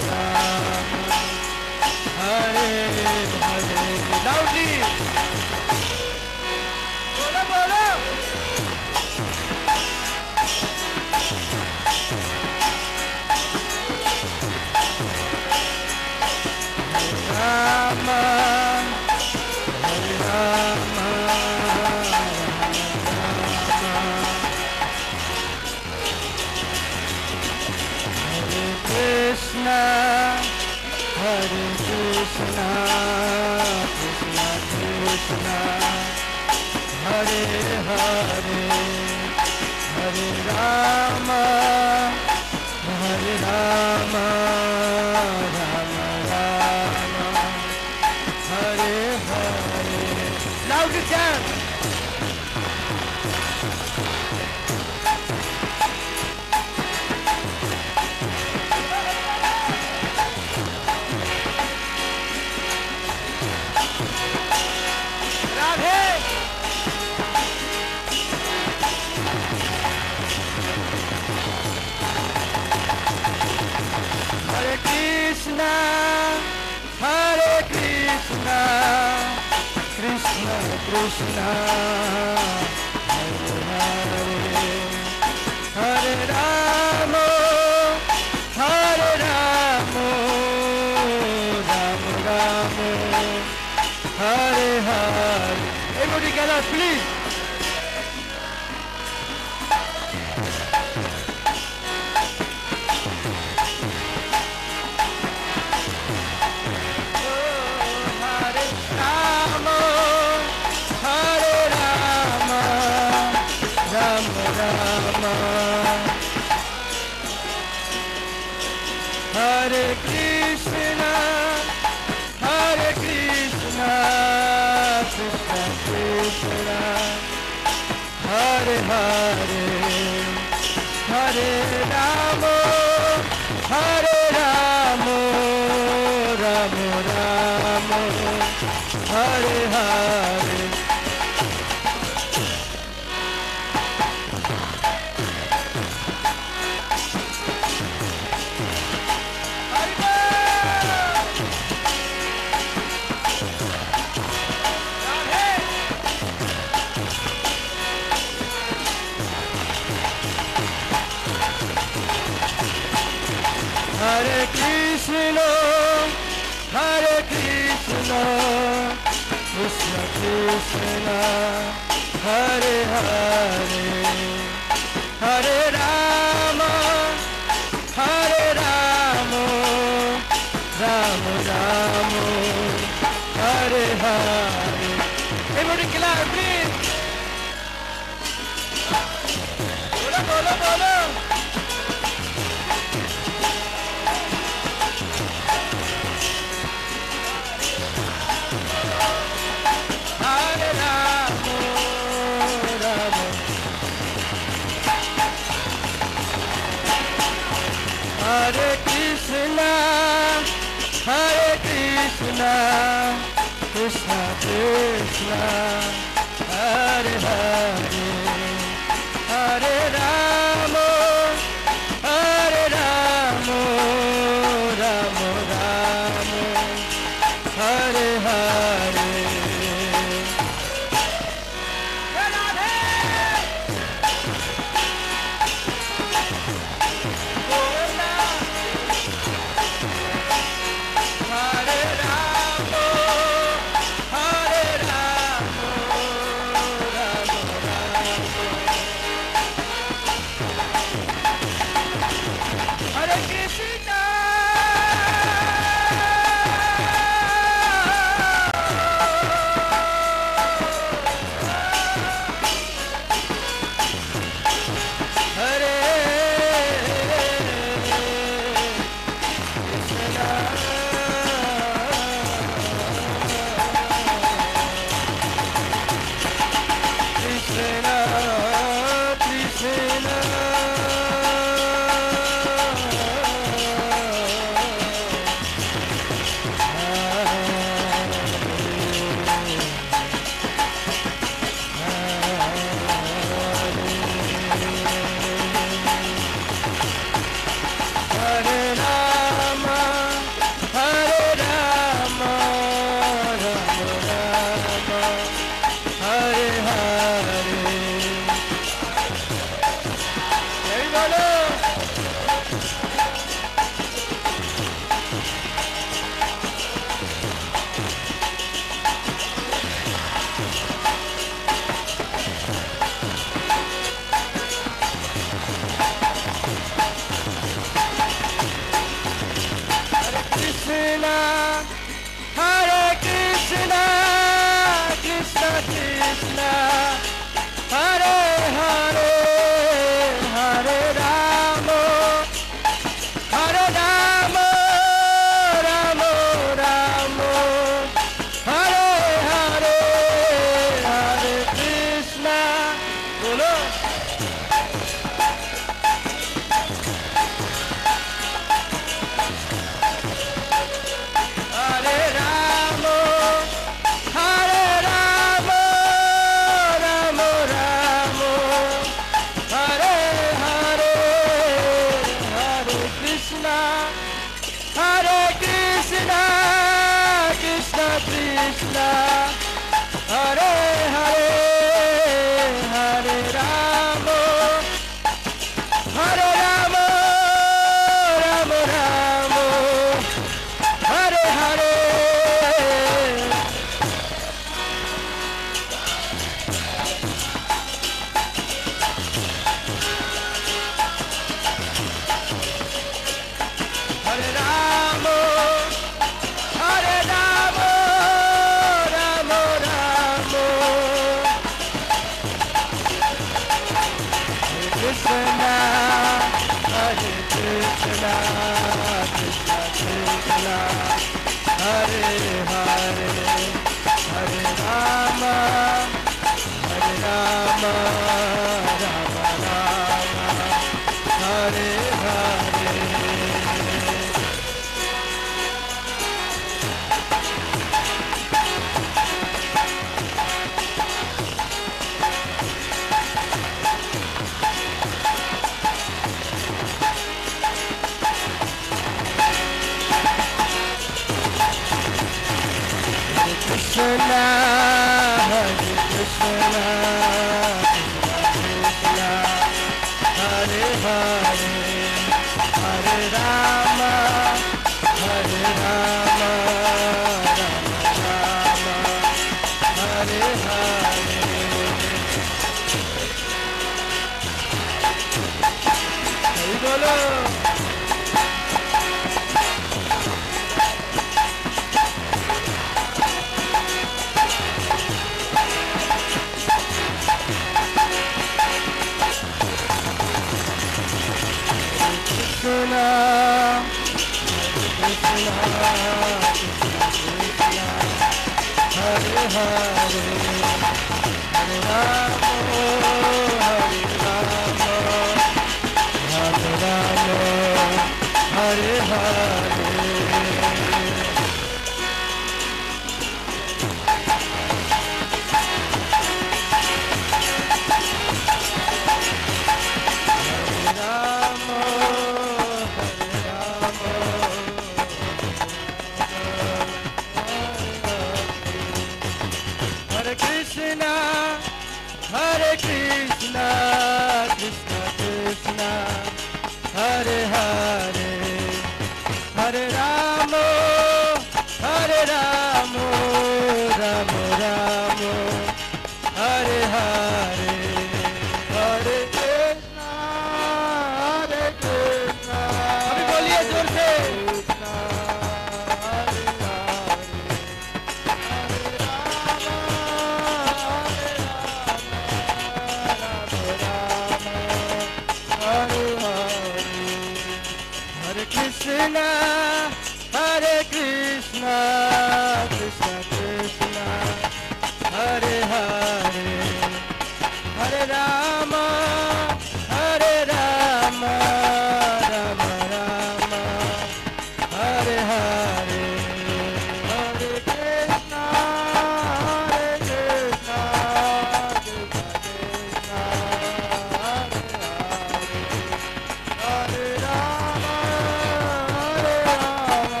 Krishna, Krishna Krishna, Hare Hare, Hare Rama, Hare Rama, Rama Rama, Hare Hare, Hare Krishna, Hare Krishna, Krishna Krishna, Hare Hare, Hare Rama, Hare Rama,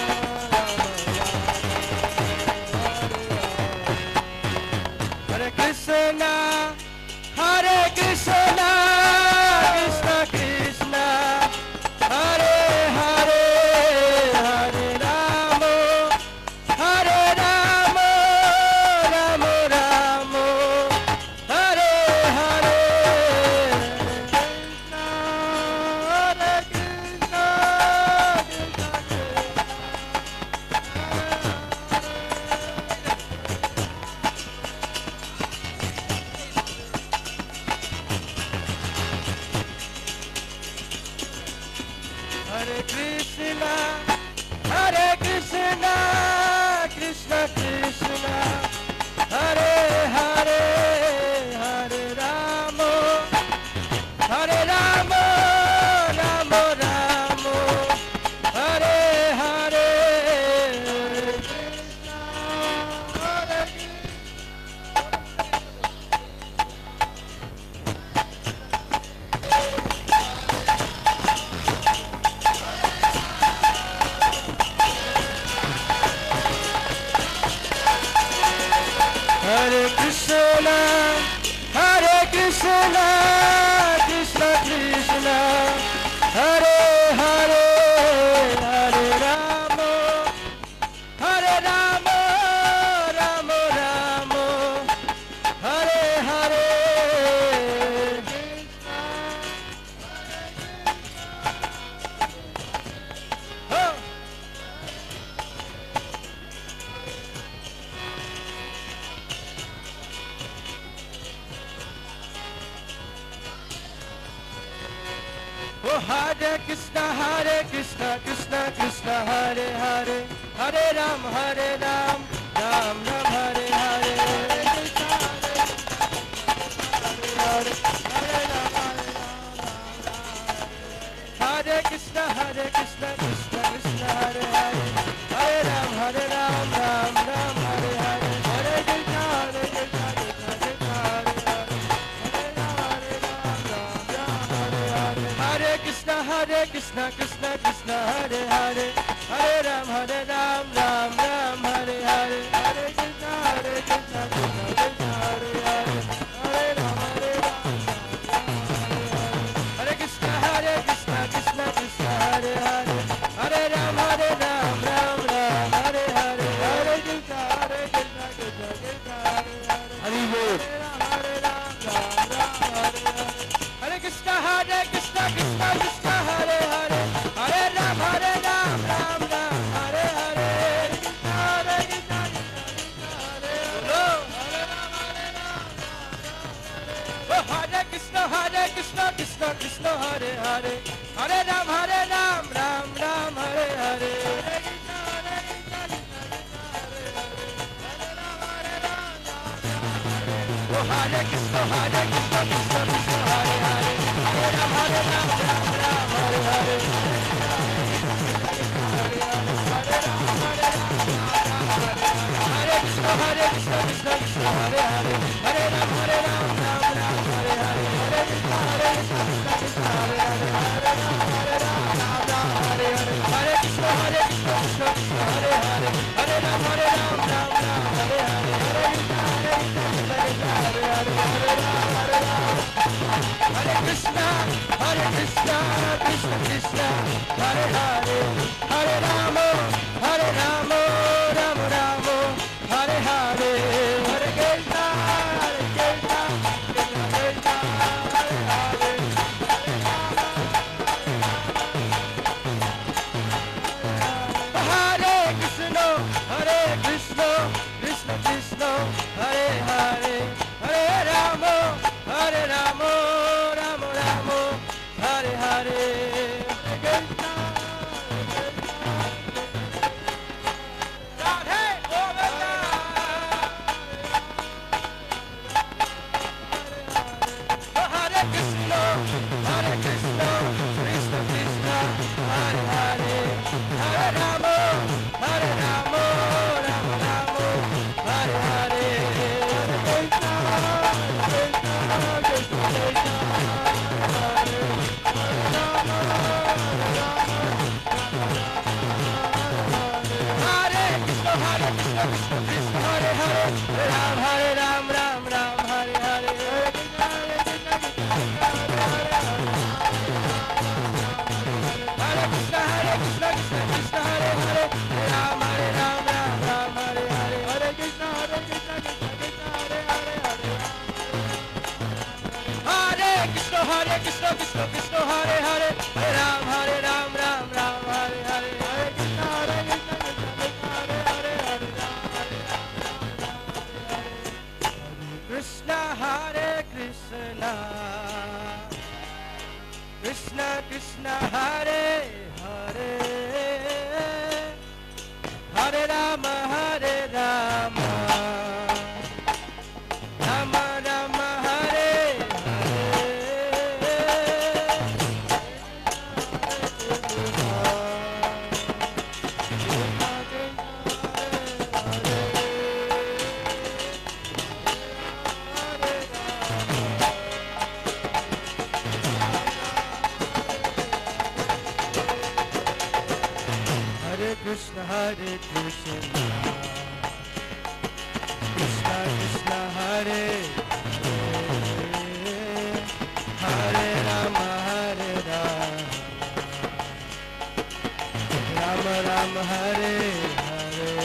Hare Krishna, Hare Krishna, Krishna Krishna, Hare Hare, Hare Rama, Hare Rama, Rama Rama, Hare Hare, Hare Krishna, Krishna Hare Krishna, Hare Krishna, Krishna Krishna, Hare Hare, Hare Rama, Hare Rama, Rama Rama, Hare Hare, Hare Krishna, Hare Hare Krishna, Hare Krishna, Krishna Krishna, Hare Hare, Hare Rama, Hare Rama, Rama Rama, Hare Hare, Krishna, oh. Oh, Hare Krishna, Hare Krishna, Krishna Krishna, Hare Hare, Hare Ram, Hare Ram, Ram Ram, Hare Hare, Hare Krishna, Hare Krishna, Krishna Krishna, Hare Hare, Hare Ram, Hare Ram, Ram Ram, Hare Hare, Hare Krishna, Hare Krishna, Krishna Krishna, Hare Hare, Hare Ram, Hare Ram, Ram Ram, Hare Hare, Hare Krishna, Hare Krishna, Krishna Krishna, Hare Hare, Hare Ram, Hare Ram, Ram Ram, Hare Hare, Hare Krishna, Hare Krishna, Krishna Krishna, Hare Hare, Hare Ram, Hare Ram, Hare Krishna, Hare Krishna, Krishna Krishna, Hare Hare, Hare Ram, Hare Ram, Ram Ram, Hare Hare, Hare Krishna, Hare Krishna, Krishna Krishna, Hare Hare, Hari बोल Hare Ram, Ram Ram, Hare Hare, Hare Krishna, Hare Krishna, Krishna Krishna, Hare Hare, Hare Ram, Hare Ram, Ram Ram, Hare Hare, Hare Krishna, Hare Krishna, Hare Krishna, Krishna Krishna, Hare Hare, Hare Ram, Hare Ram, Ram Ram, Hare Hare, Hare Krishna, Hare Krishna, Oh, Hare Krishna, Hare Krishna, Krishna Krishna, Hare Hare, Hare Ram, Hare Ram, Ram Ram, Hare Hare, Hare Krishna, Hare Krishna, Krishna Krishna, Hare Hare, Hare Ram, Hare Ram, Ram Ram, Hare Hare, Hare Krishna, Hare Krishna, Krishna Krishna, Hare Hare, Hare Ram, Hare Ram, Ram Ram, Hare Hare, Hare Krishna, Hare Krishna, Krishna Krishna, Hare Hare, Hare Ram, Hare Ram, Ram Ram, Hare Hare, Hare Krishna, Hare Krishna, Krishna Krishna, Hare Hare, Hare Ram, Hare Ram, Hare Krishna, Hare Krishna, Krishna Krishna, Hare Hare, Hare Rama, Hare Rama, Rama Rama, Hare Hare, Hare Krishna, Hare Krishna, Krishna Krishna, Hare Hare, Hare Krishna, Hare Krishna, Krishna Krishna, Hare Hare, Hare Rama, Hare Rama, Rama Rama, Hare Hare, Hare Krishna, Hare Krishna Krishna Hare Hare Hare Ram Hare Ram Ram Ram Hare Hare Hare Krishna Hare Krishna Krishna Hare Hare Hare Ram Hare Ram Ram Ram Krishna Hare Krishna Krishna Krishna Hare Hare Hare Rama Hare Rama Rama Rama Hare Hare Krishna Hare Krishna Krishna Krishna Hare Hare Hare Rama Hare Rama Rama Rama Hare Hare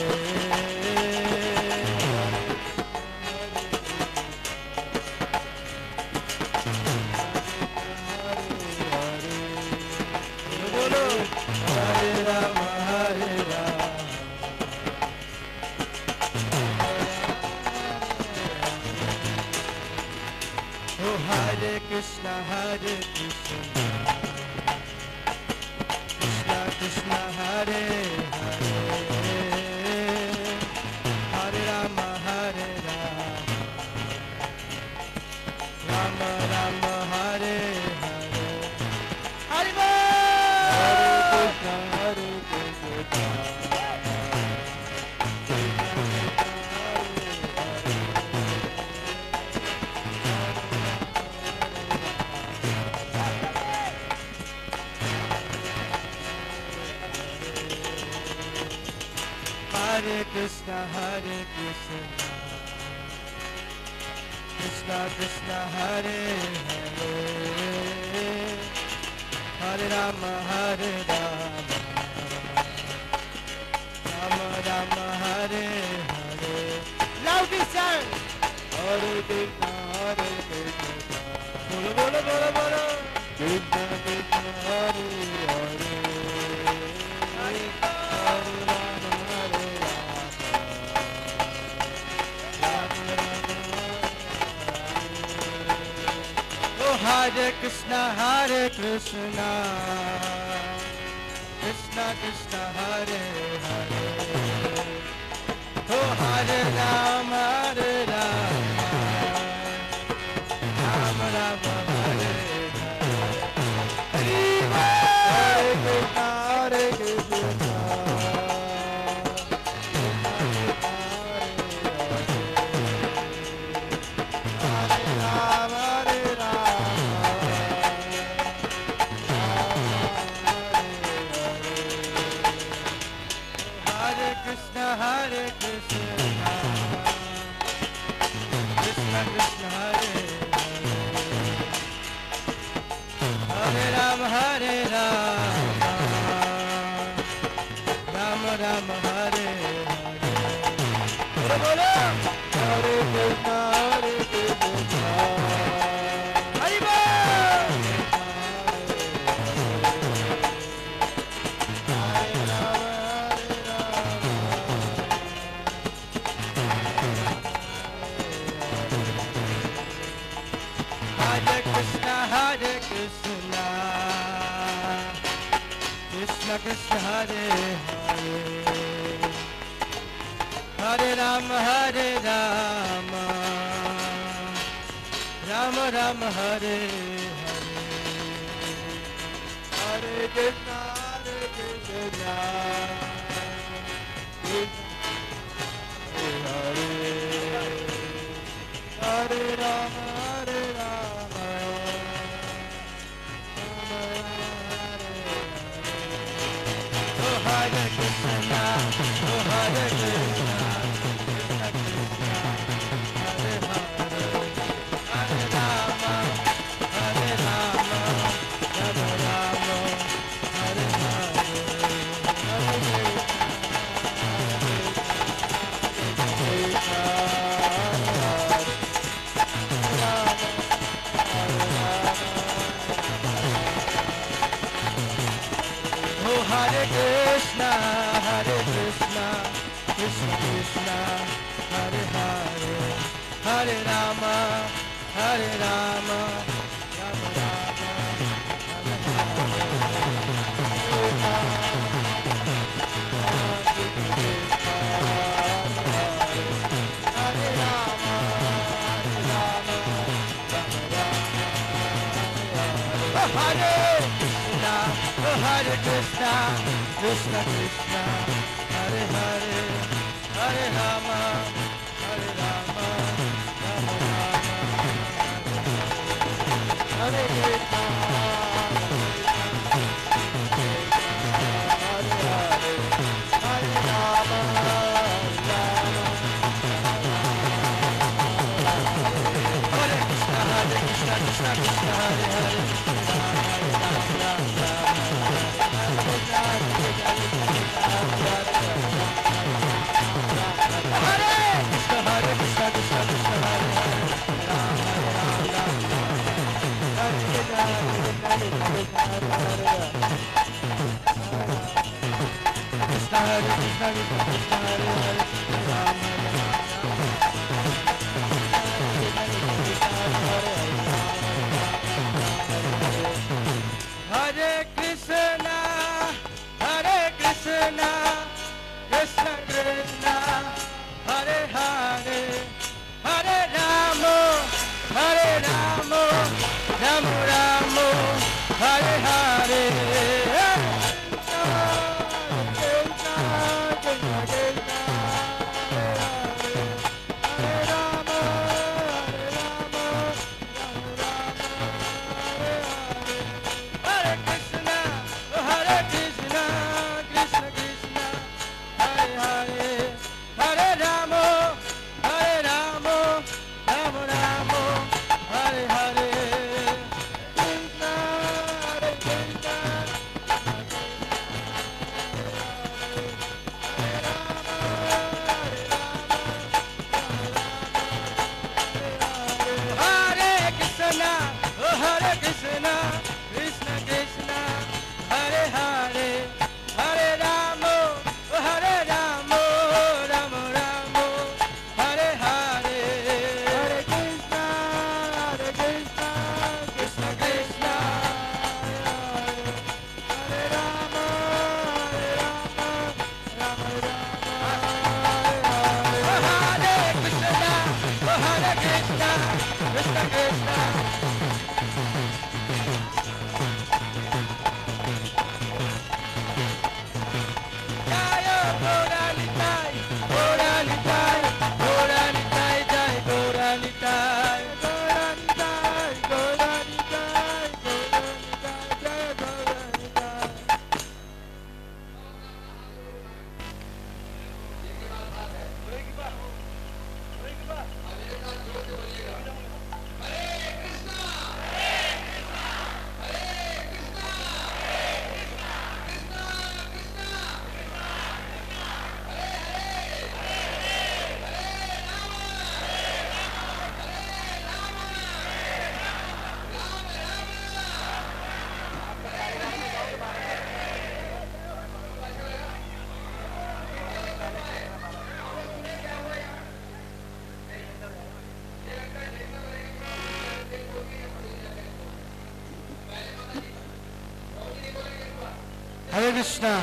Bolo Hare Rama Hare Krishna Hare Krishna Krishna Krishna Hare Hare Hare Rama Hare Rama Rama Rama Hare Hare Hare Krishna Hare Krishna Hare Krishna Hare Krishna Krishna Krishna Hare Hare Hare Rama Hare Rama Rama Rama Hare Hare Loudly sing Hare Krishna Hare Krishna Bolo bolo bolo bolo Krishna Krishna Hare Hare Hare Rama Hare Krishna Hare Krishna Krishna Krishna Hare Hare Oh Hare Rama Hare Rama Rama Rama Hare Hare Hare Krishna Hare Krishna Hare Krishna Krishna Krishna Hare Hare Hare Rama Hare Rama Rama Rama Hare Hare Bolo Hare Krishna Hare Krishna Hare Bol Hare Krishna Hare Krishna Krishna Krishna Hare Hare Hare Rama Hare Rama Rama Rama Hare Hare Hare Krishna Hare Krishna Krishna Hare Hare Rama Hare Rama Oh Hare Krishna Oh Hare Krishna Krishna Krishna Hare Hare Hare Rama Hare Rama Rama Rama Hare Hare Hare Krishna Krishna Hare Hare Hare Rama Hare Rama Rama Rama Hare Krishna, Krishna Krishna, Hare Hare, Hare Rama, Hare Rama, Rama Rama, Hare Krishna, Hare Hare, Hare Rama, Hare Krishna, Hare Krishna, Krishna Krishna, Hare Hare. Hare Krishna, Hare Krishna, Krishna Krishna, Hare Hare, Hare Rama, Hare Rama, Rama Rama, Hare Hare. Hare Krishna.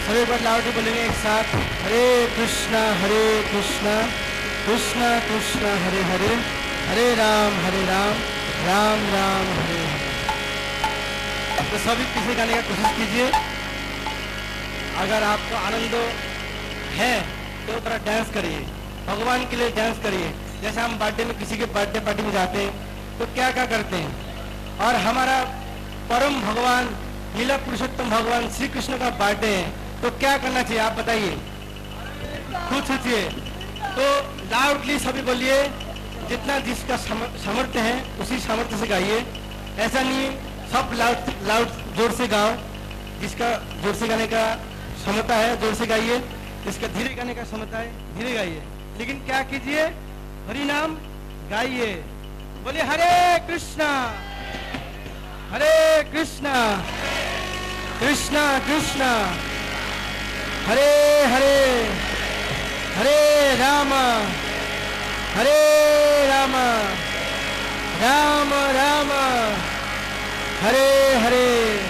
सभी बार लाउड बोलेंगे एक साथ, हरे कृष्णा हरे कृष्णा कृष्णा कृष्णा हरे हरे, हरे राम हरे राम राम राम हरे हरे। तो सभी पीछे गाने का कोशिश कीजिए। अगर आपको आनंद है तो थोड़ा डांस करिए, भगवान के लिए डांस करिए। जैसे हम बर्थडे में किसी के बर्थडे पार्टी में जाते हैं तो क्या क्या करते हैं, और हमारा परम भगवान लीला पुरुषोत्तम भगवान श्री कृष्ण का बर्थडे है तो क्या करना चाहिए आप बताइए, खुद सोचिए। तो लाउडली सभी बोलिए, जितना जिसका सामर्थ्य है उसी सामर्थ्य से गाइए। ऐसा नहीं सब लाउड लाउड जोर से गाओ, जिसका जोर से गाने का क्षमता है जोर से गाइए, जिसका धीरे गाने का क्षमता है धीरे गाइए। लेकिन क्या कीजिए, हरि नाम गाइए। बोलिए हरे कृष्णा हरे कृष्णा कृष्णा कृष्णा हरे हरे, हरे राम हरे राम राम राम हरे हरे।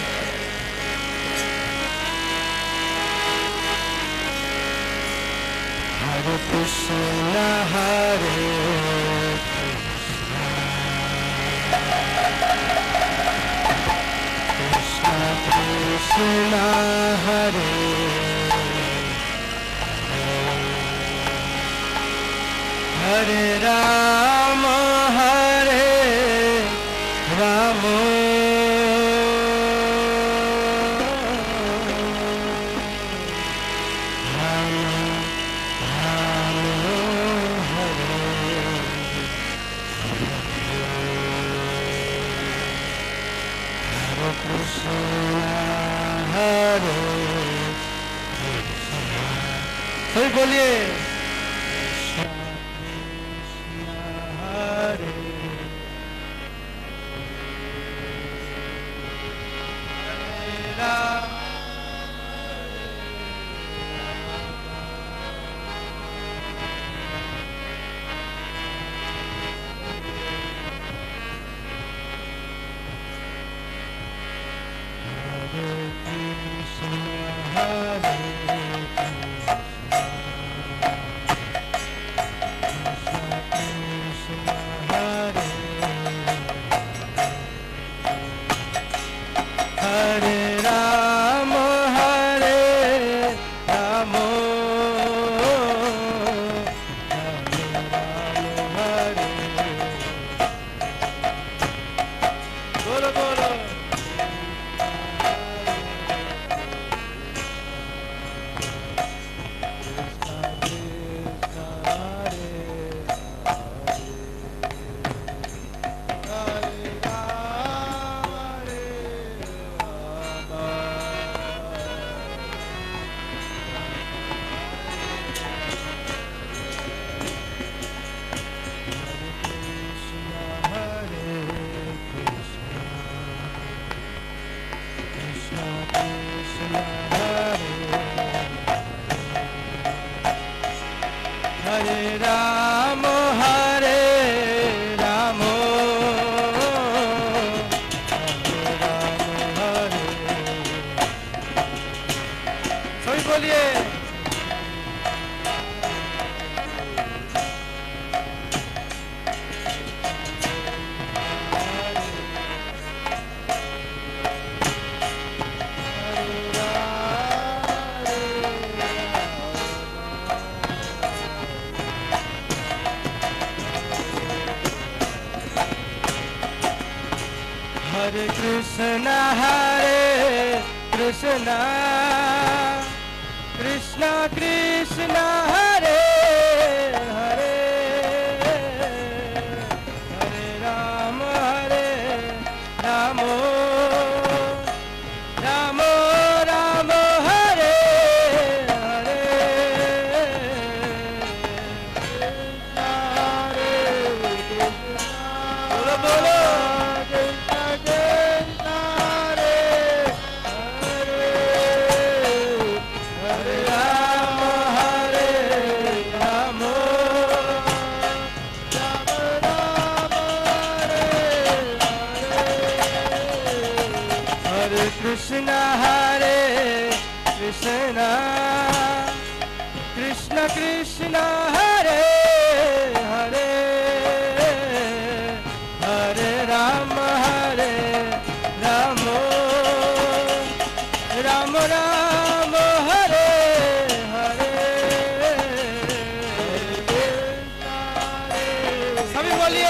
हरे कृष्णा हरे कृष्णा हरे हरे राम हरे राम राम राम हरे हरे कृष्ण हरे सभी बोलिए हरे कृष्ण हरे कृष्ण कृष्ण कृष्ण हरे हरे, हरे राम हरे राम राम राम हरे हरे, बोलो बोलो हरे कृष्ण हरे हरे हरे राम हरे राम राम राम हरे हरे सभी बोलिए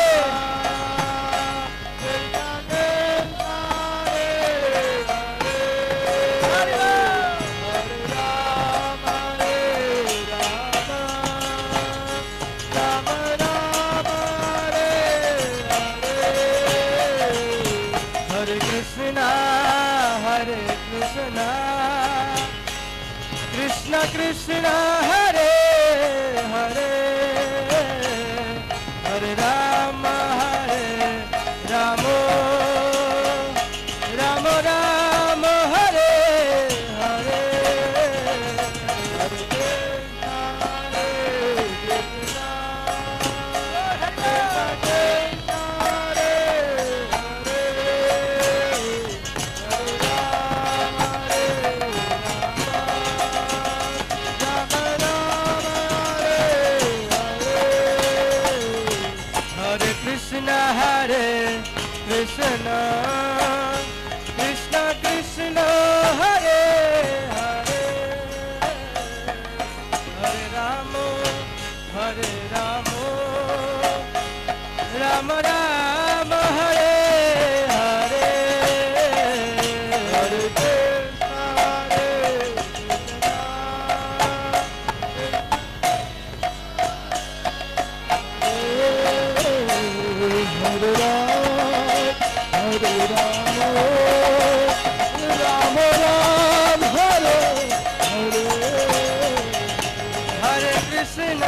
कृष्ण कृष्ण हरे हरे हरे राम हरे राम राम राम हरे हरे कृष्ण हरे कृष्ण कृष्ण कृष्ण हरे हरे हरे राम हरे राम राम राम हरे हरे हरे कृष्ण हरे हरे राम हरे राम राम राम हरे हरे हरे कृष्ण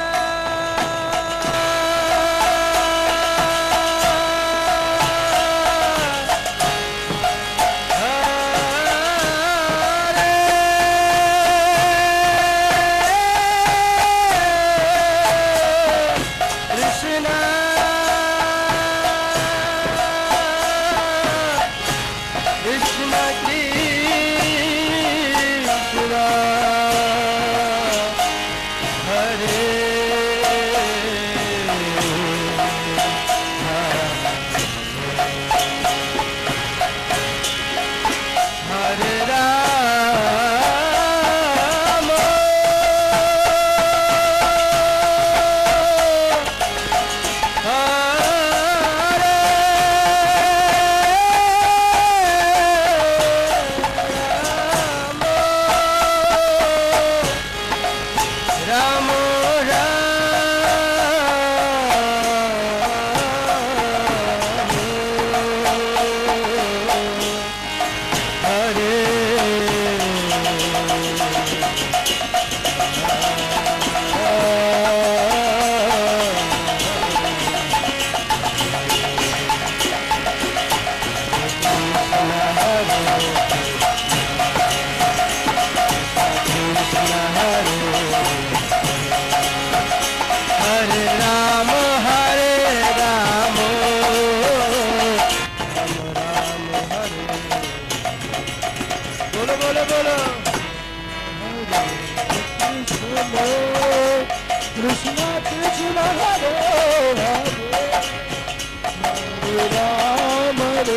कृष्ण कृष्ण हरे हरे हरे राम हरे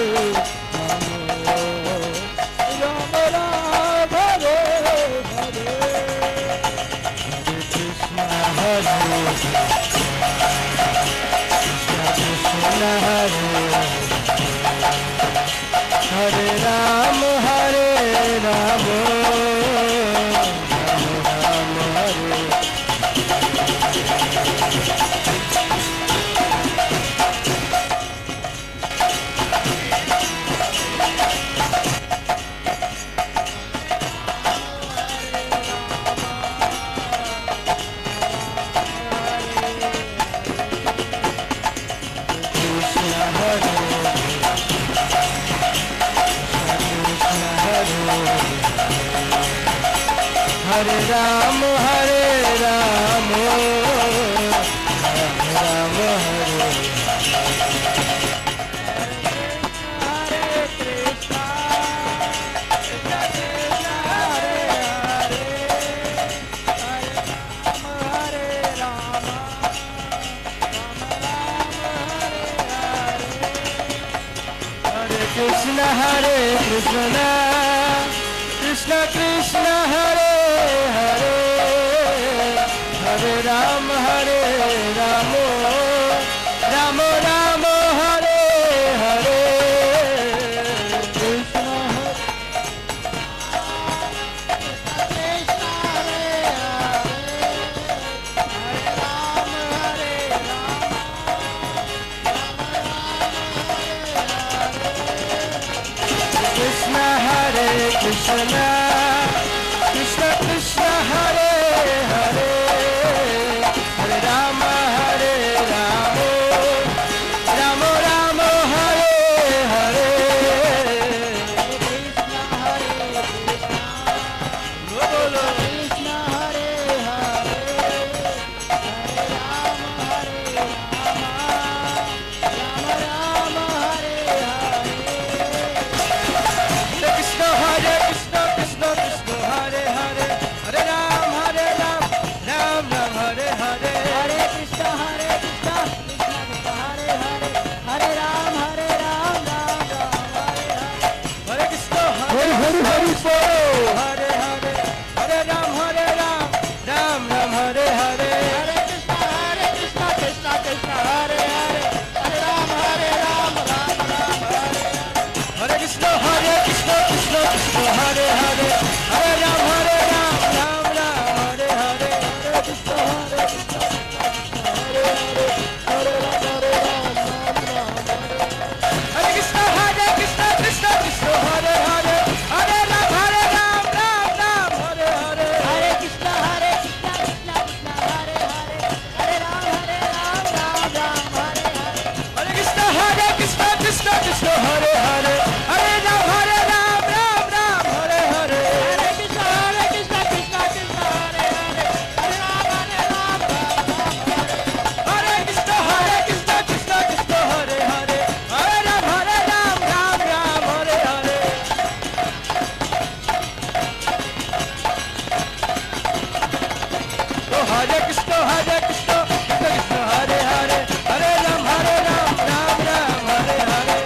राम राम हरे हरे हरे कृष्ण हरे कृष्ण हरे हरे राम हरे राम राम हरे हरे राम हरे राम राम हरे हरे कृष्णा कृष्णा कृष्णा हरे हरे हरे Krishna Krishna Krishna Hare Hare Hare Ram Hare Ram Ram Ram Hare Hare Krishna Krishna Hare Krishna Krishna Krishna Hare Hare Hare Rama Hare Rama Rama Rama Hare Hare Krishna Hare Krishna Bolo Krishna Hare Hare Hare Rama Hare Rama Rama Rama Hare Hare Krishna Hare Krishna Krishna Krishna Hare Hare Hare Ram Hare Ram Ram Ram Hare Hare Hare Krishna Hare Krishna Krishna Krishna Hare Hare Hare Ram Hare Ram Ram Ram Hare Hare Hare Krishna Hare Hare Hare Hare Hare Hare Ram Hare Ram Ram Ram Hare Hare Hare Krishna Hare Krishna Krishna Krishna Hare Hare Hare Ram Hare Ram Ram Ram Hare Hare Hare Krishna Hare Krishna Krishna Krishna Hare Hare Hare Ram Hare Ram Ram Ram Hare Hare Hare Krishna Hare Krishna Krishna Hare Hare Hare Ram Hare Ram Ram Ram Hare Krishna Hare Krishna Krishna Krishna Hare Hare Hare Ram Hare Ram Ram Ram Hare Hare Hare Krishna Hare Krishna Krishna Krishna Hare Hare Hare Ram Hare Ram Ram Ram Hare Hare Hare Krishna Hare Krishna Krishna Krishna Hare Hare Hare Ram Hare Ram Ram Ram Hare Hare Hare Krishna Hare Krishna Krishna Krishna Hare Hare Hare Ram Hare Ram Ram Ram Hare Hare Krishna Hare Krishna Krishna Krishna Hare Hare Hare Ram Hare Ram Ram Ram Hare Hare Oh Hare Krishna Hare Krishna Krishna Krishna Hare Hare Hare Ram Hare Ram Ram Ram Hare Hare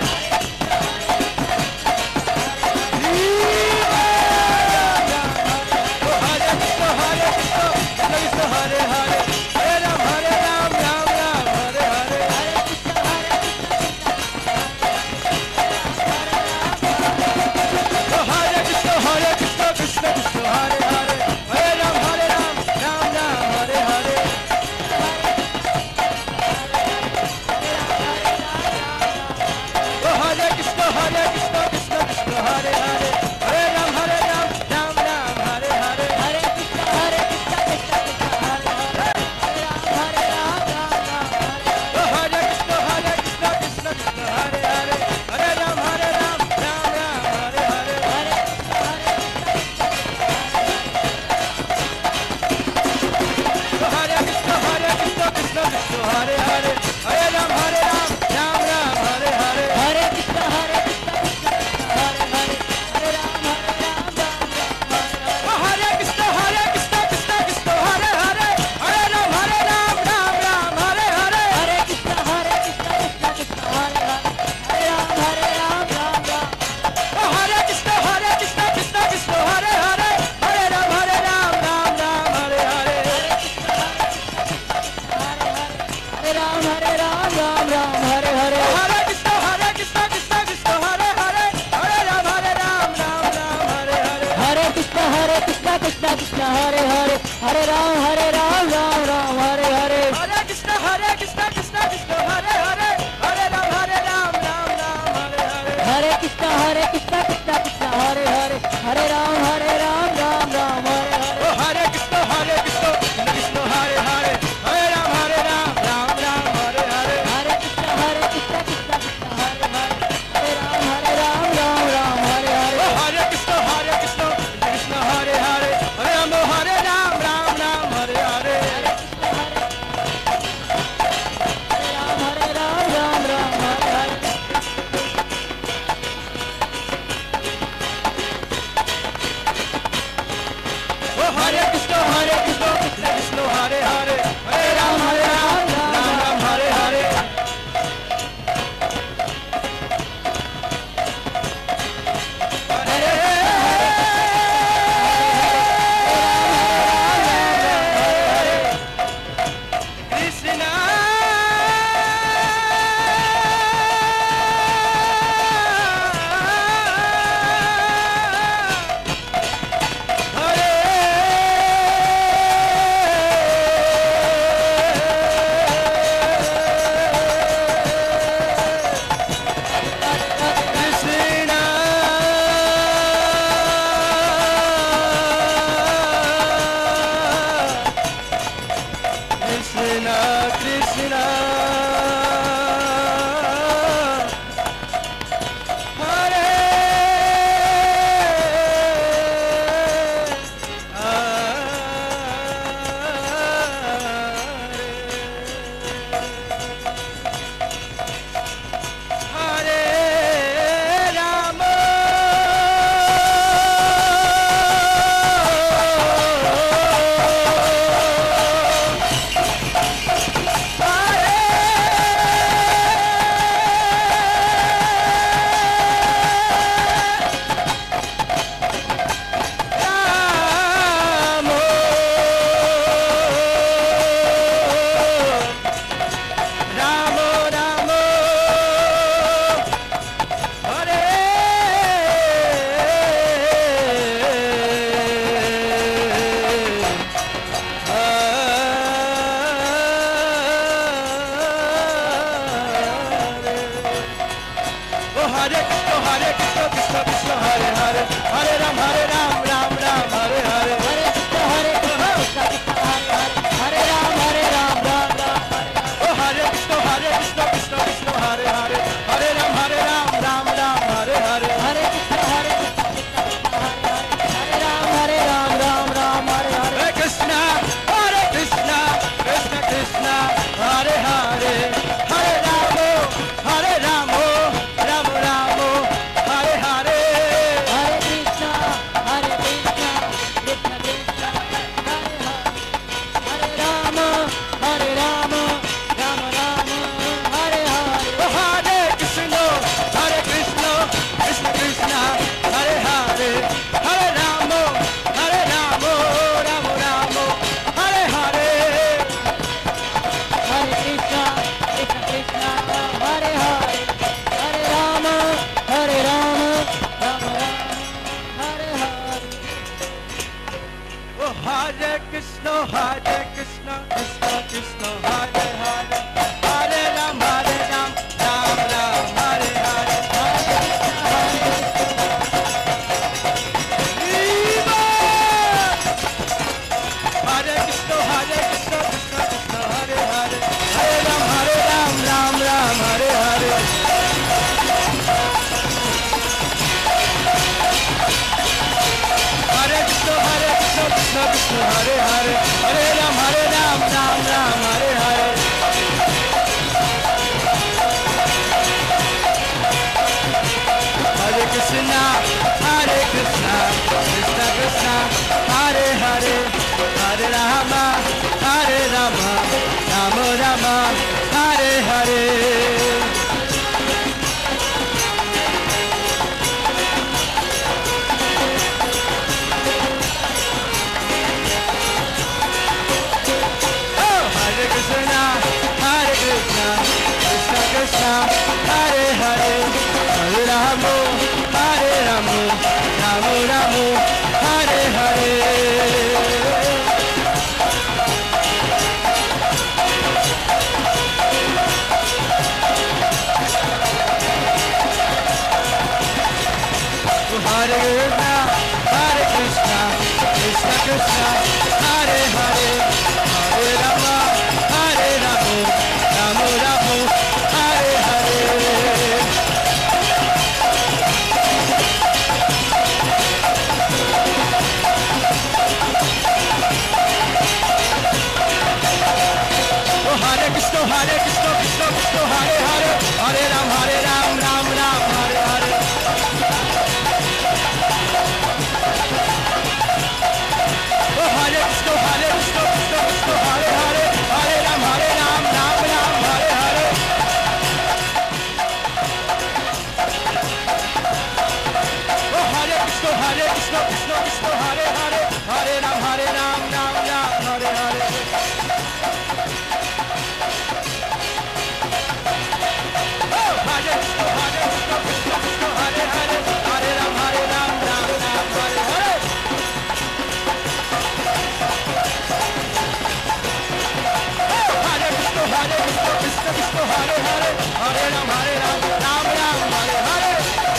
Hare Krishna, Hare Krishna, Krishna Krishna, Hare Hare, Hare Ram, Hare Ram, Ram Ram, Hare Hare, Hare Krishna, Hare Krishna, Krishna Krishna, Hare Hare, Hare Ram, Hare Ram, Ram Ram, Hare Hare. Hare Krishna, Hare Krishna, Krishna Krishna, Hare Hare, Hare Ram, Hare Ram, Ram Ram, Hare Hare. Hare Krishna, Hare Krishna, Krishna Krishna, Hare Hare, Hare Rama, Hare Rama, Rama Rama, Hare Hare. Hare Krishna, Hare Krishna, Krishna Krishna, Hare Hare, Hare Rama, Hare Rama, Rama Rama, Hare Hare. Hare Krishna, Hare Krishna, Krishna Krishna, Hare Hare, Hare Rama, Hare Rama, Rama Rama, Hare Hare. Oh, Hare Krishna, Hare Krishna, Krishna Krishna, Hare Hare, Hare Ram, Hare Ram, Ram Ram, Hare Hare. Oh, Hare Krishna, Hare Krishna, Krishna Krishna, Hare Hare, Hare Ram, Hare Ram, Ram Ram, Hare Hare. Oh, Hare Krishna, Hare Krishna, Krishna Krishna, Hare Hare, Hare Ram, Hare Ram, Ram Ram, Hare Hare. Oh, Hare Krishna, Hare Krishna, Krishna Krishna, Hare Hare, Hare Ram, Hare Ram, Ram Ram, Hare Hare. Hare Krishna, Hare Krishna, Krishna Krishna, Hare Hare, Hare Ram, Hare Ram, Ram Ram, Hare Hare.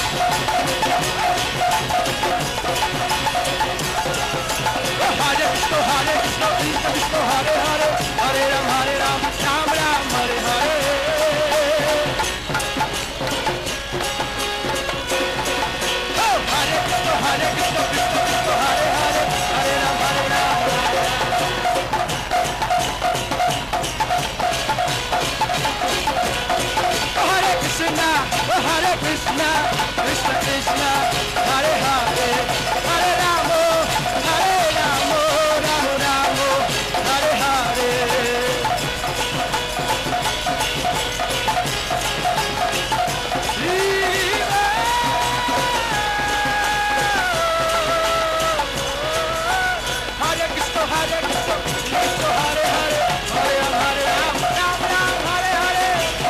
Hare Krishna, Hare Krishna, Krishna Krishna, Hare Hare, Hare Ram, Hare Ram, Ram Ram, Hare Hare. Oh, Hare Krishna, Hare Krishna, Krishna Krishna, Hare Hare, Hare Ram, Hare Ram, Ram Ram. Hare Krishna, Hare Krishna, Krishna Krishna, Hare Hare, Hare Rama, Hare Rama, Rama Rama, Hare Hare. Hare Krishna, Hare Krishna, Krishna Hare Hare, Hare Ram, Hare Ram, Ram Ram, Hare Hare.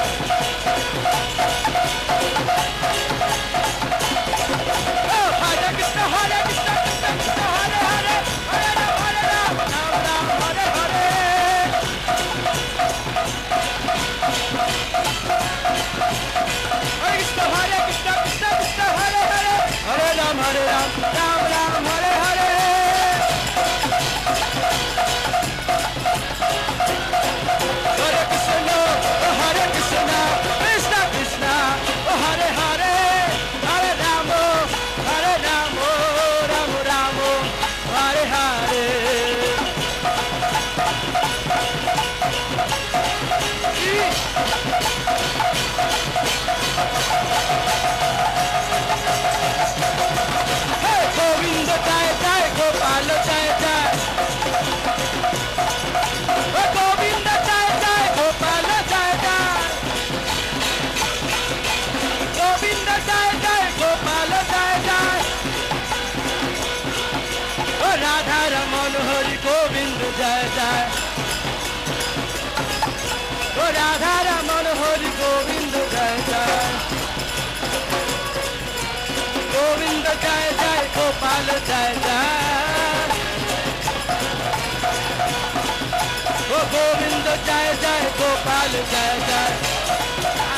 Oh, Hare Krishna, Hare Krishna, Krishna Krishna, Hare Hare, Hare Ram, Hare Ram, Ram Ram, Hare Hare. Hare Krishna, Hare Krishna, Krishna Krishna, Hare Hare, Hare Ram, Hare Ram, Ram Ram, Hare Hare. Hare Krishna, Hare Krishna, Krishna Krishna, Hare Hare, Hare Rama, Hare Rama, Rama Rama, Hare Hare. Hey, Govinda Jai Jai, Gopala Jai Jai. Oh, Govinda Jai Jai, Gopala Jai Jai. Govinda Jai Jai, Gopala Jai Jai. Oh, Radha Raman Hari Govinda Jai Jai. Oh, Radha Raman Hari Govinda Jai Jai. Govinda Jai Jai, Gopala Jai Jai. जय जय गोपाल जय जय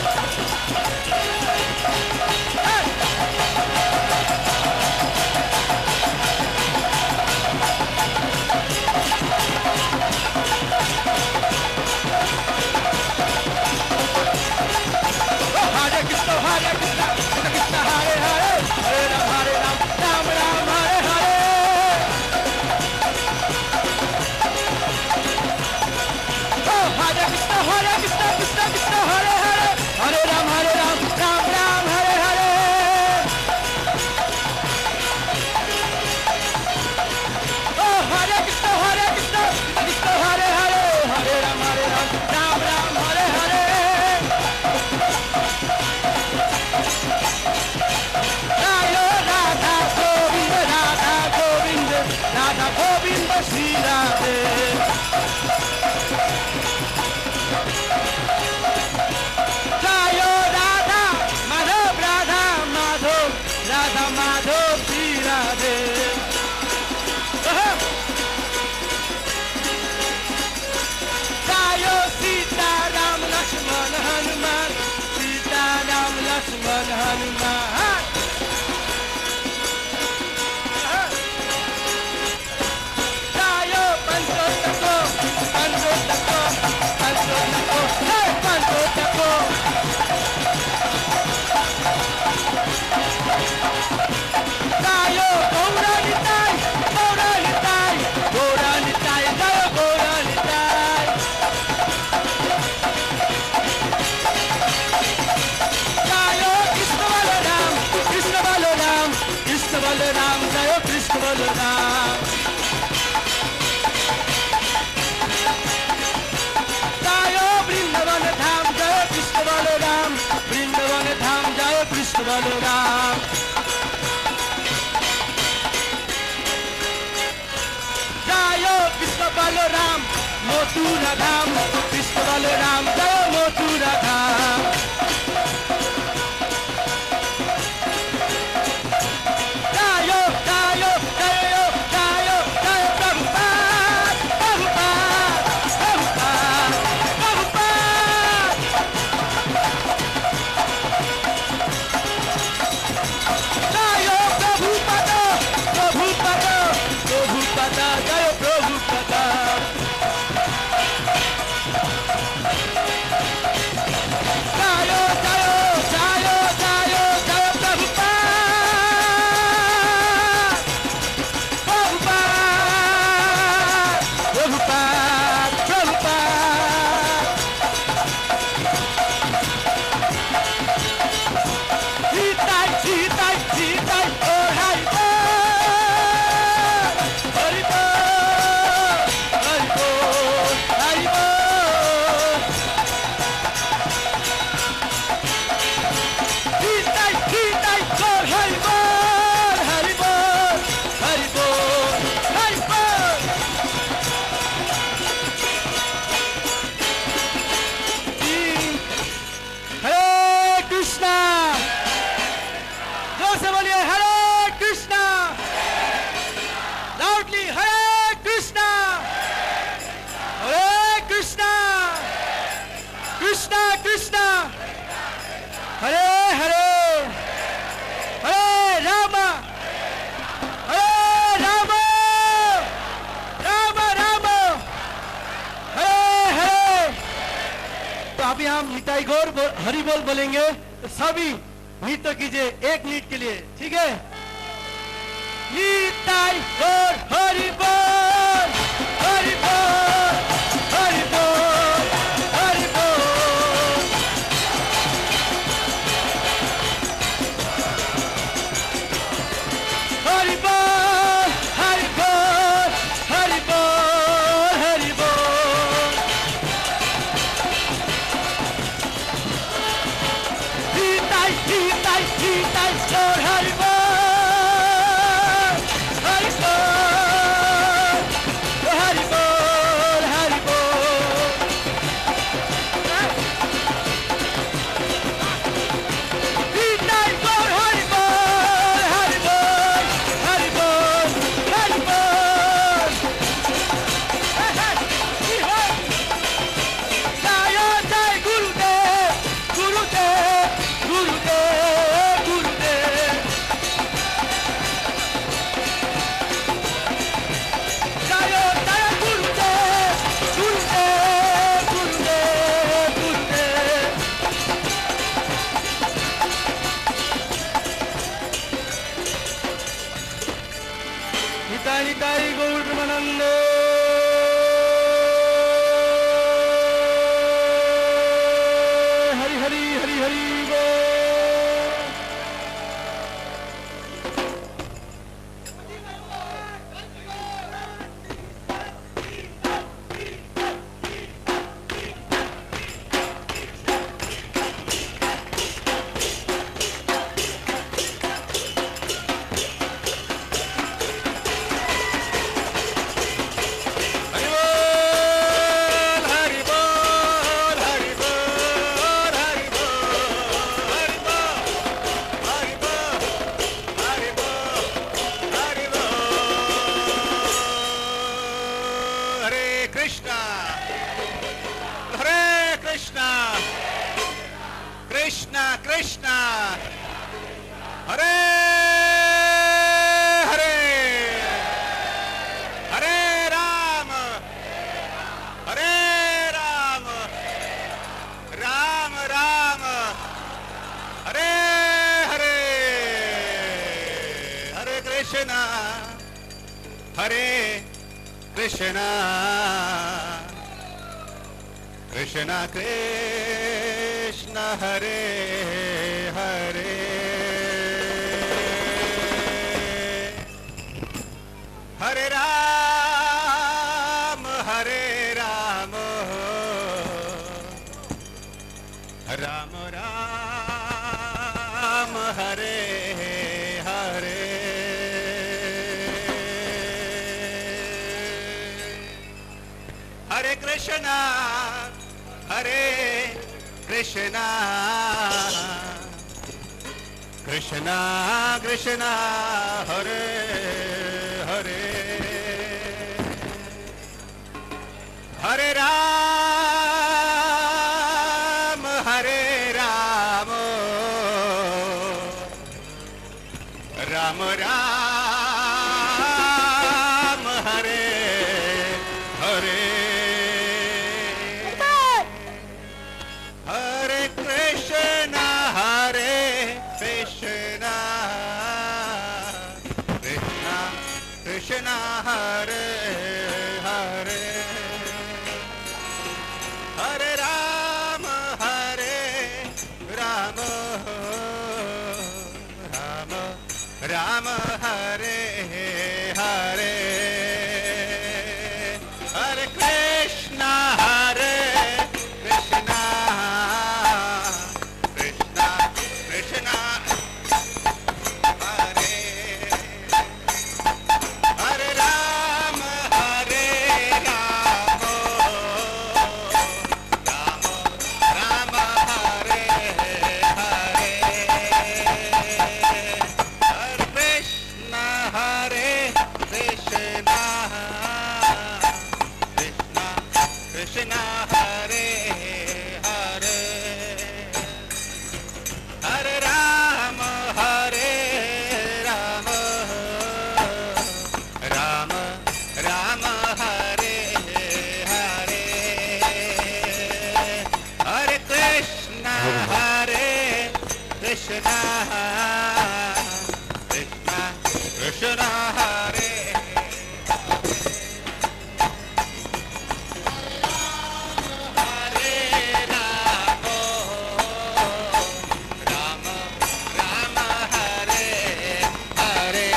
Hare Krishna, Hare Krishna, Krishna Krishna, Hare Hare, Hare Ram, Hare Ram, Ram Ram, Hare Hare. Oh, Hare Krishna, Hare Krishna, Krishna Krishna, Hare Hare, Hare Ram, Hare Ram, Ram Ram, Hare Hare. Oh, Hare Krishna, Hare Krishna, Krishna Krishna, Hare Hare, Hare Ram, Hare Ram, Ram Ram, Hare Hare. Radha Govinda Shri Radhe Jayo Radha Madhav Radha Madhav Radha Madhav Shri Radhe Jayo Sita Ram Lakshman Hanuman Sita Ram Lakshman Hanuman Balaram Jayo Krishna Balaram Mathura Dham Krishna Balaram Jayo Mathura Dham Jayo Jayo Jayo Jayo Jayo Prabhupada Prabhupada Prabhupada Prabhupada Jayo Prabhupada Prabhupada Prabhupada Jayo Prabhupada Jayo Jayo Jayo Jayo Jayo Prabhupada Prabhupada Prabhupada Prabhupada Jitai Jitai Jitai Oh Hari Bol Hari Bol Hari Bol Hari Bol Jitai Jitai Oh Hari Bol Hari Bol Hari Bol Hari Bol Hare Krishna जोर से बोलिए हरे कृष्णा लाउडली हरे कृष्णा हरे कृष्णा कृष्णा कृष्णा हरे हरे हरे राम हरे राम राम राम हरे हरे तो अभी हम निताई गौर बो- हरि बोल बोलेंगे तो सभी नृत्य कीजिए एक मिनट के लिए ठीक है निताई गौर हरि बोल हरि बोल हरि बोल हरि बोल हरि बोल हरि बोल हरि बोल हरि बोल Jitai, jitai, jitai, Lord Hari Bol, Hari Bol, गौर प्रेमानंदे हरि हरि हरि हरि बोल। कृष्णा कृष्णा हरे हरे हरे राम हरे राम राम राम हरे हरे हरे कृष्णा हरे कृष्णा कृष्णा कृष्ण हरे हरे हरे राम हरे राम राम राम हरे हरे हरे कृष्णा हरे कृष्णा कृष्णा कृष्णा हरे हरे हरे राम हरे राम राम राम हरे हरे हरे कृष्णा हरे कृष्णा कृष्णा कृष्णा हरे हरे हरे राम हरे राम राम राम हरे हरे हरे कृष्णा हरे कृष्णा कृष्णा कृष्णा हरे हरे राम हरे राम राम राम हरे हरे हरे कृष्णा हरे कृष्णा कृष्णा कृष्णा हरे हरे हरे राम हरे राम राम राम हरे हरे हरे कृष्णा हरे कृष्णा कृष्णा कृष्णा हरे हरे राम राम राम हरे हरे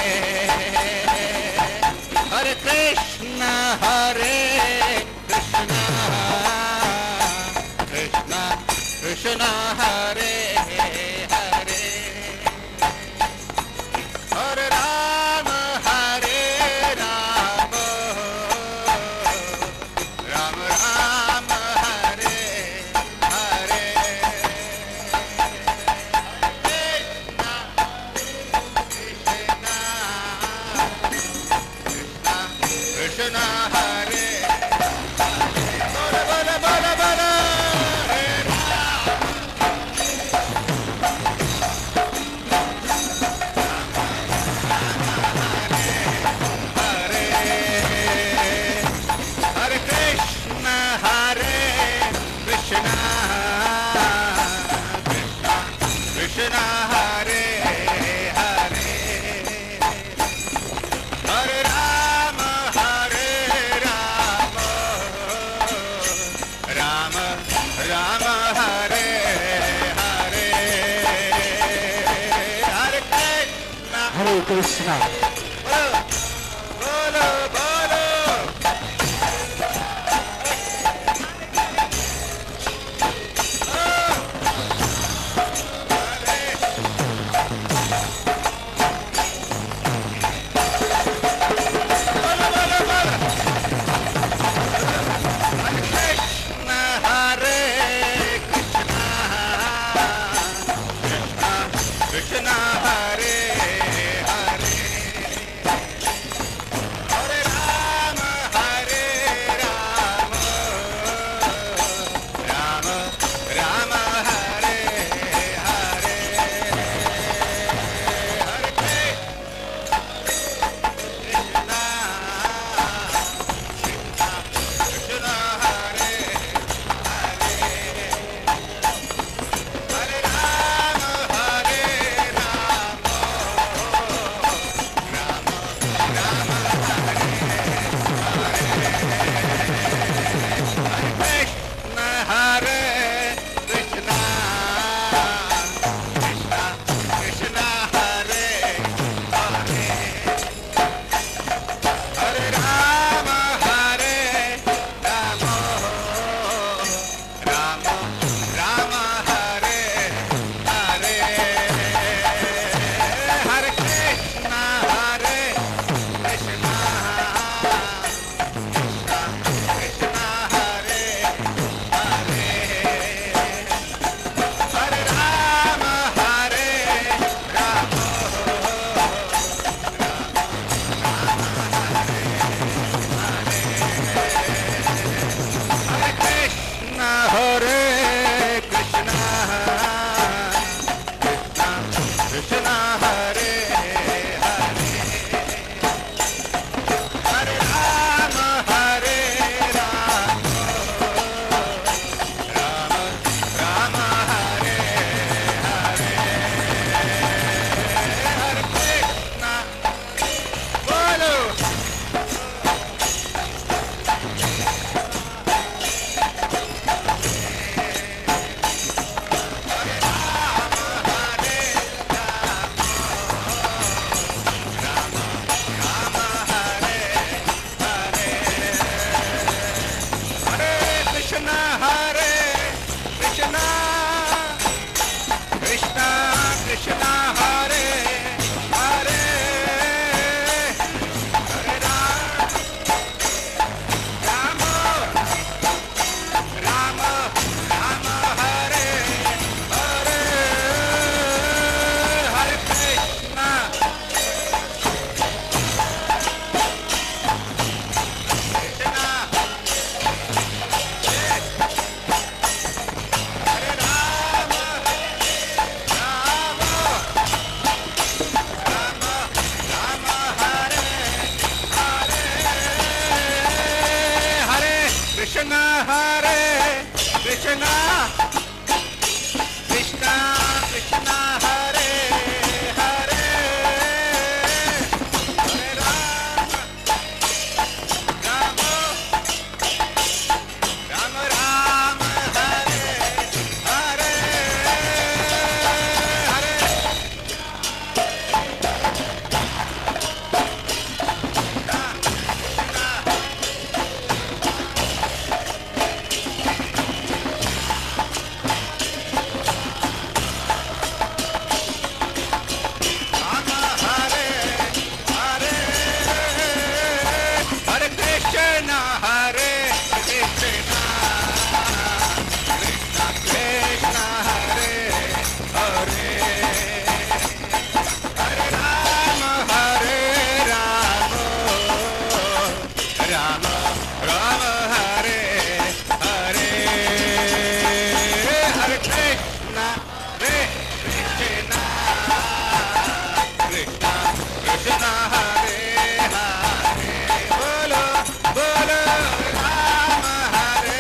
हरे कृष्णा हरे कृष्णा कृष्णा कृष्णा हरे हरे हरे राम हरे राम राम राम हरे हरे कृष्णा कृष्णा कृष्णा हरे बोल बोल बोल बोल हरे हरे हरे कृष्णा हरे कृष्णा कृष्णा कृष्णा हरे हरे हरे राम कृष्णा। बोलो बोलो कृष्णा हरे हरे हरे राम हरे राम राम राम हरे हरे हरे कृष्णा कृष्णा हरे हरे हरे राम हरे राम राम राम कृष्ण हरे कृष्णा कृष्णा कृष्णा हरे हरे हरे राम हरे राम राम राम हरे हरे हरे कृष्ण हरे कृष्णा कृष्णा हरे हरे हरे राम हरे राम हरे कृष्ण हरे कृष्णा कृष्णा कृष्णा हरे हरे हरे राम हरे राम राम राम हरे हरे हरे कृष्ण बोलो हरे कृष्णा हरे कृष्णा कृष्णा कृष्णा हरे हरे हरे राम राम राम राम हरे हरे हरे कृष्णा कृष्णा हरे राम राम राम राम हरे हरे हरे कृष्णा हरे कृष्णा कृष्णा कृष्णा हरे हरे हरे राम राम राम राम हरे हरे हरे राम हरे हरे हरे कृष्ण हरे कृष्णा कृष्ण कृष्ण हरे हरे हरे राम हरे राम राम राम हरे हरे हरे कृष्ण हरे कृष्णा कृष्णा कृष्णा हरे हरे बोलो बोलो राम हरे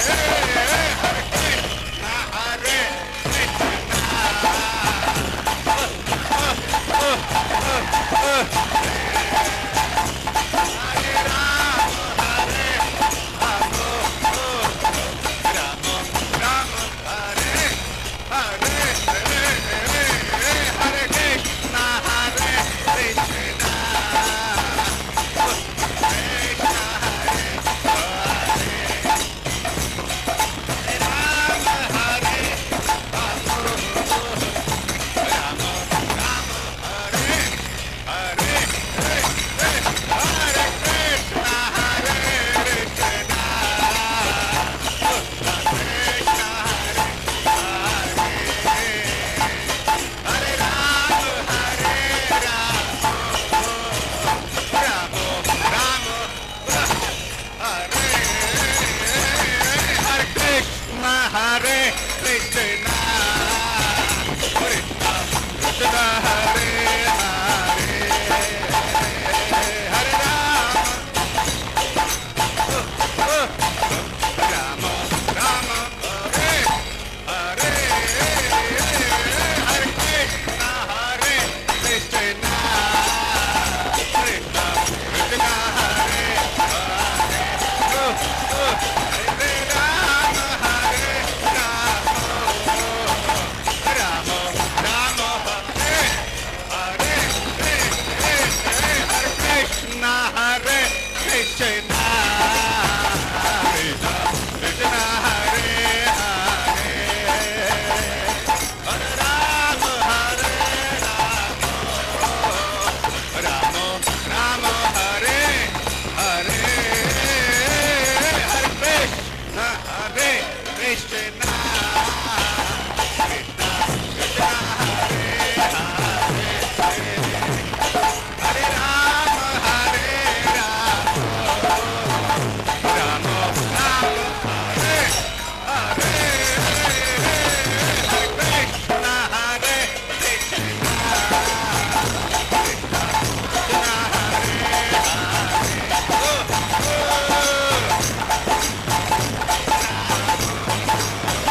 Hare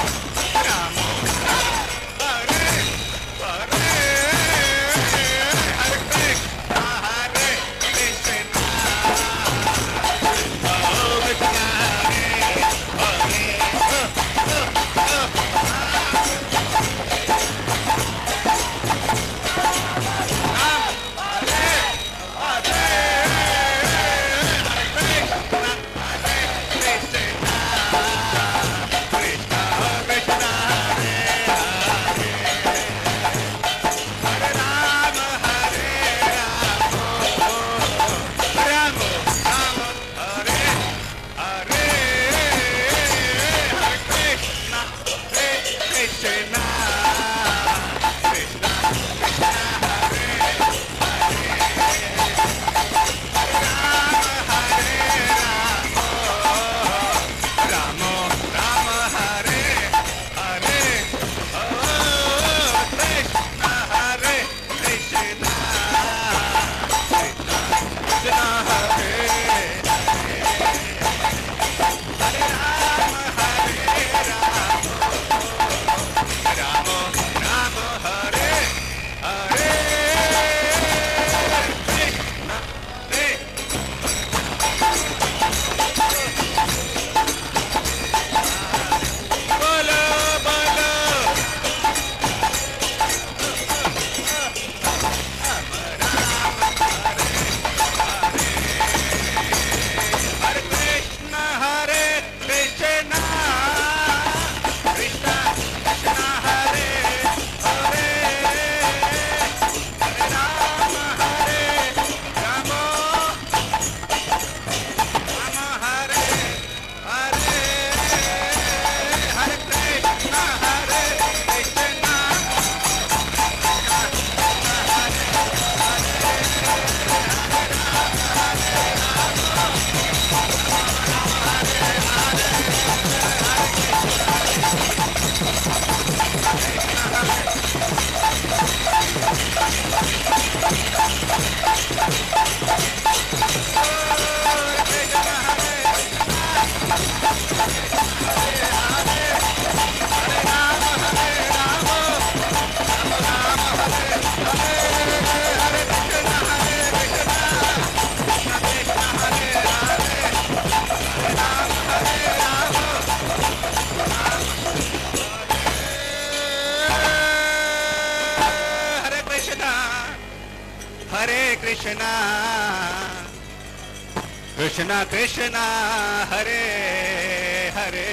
कृष्णा कृष्णा हरे हरे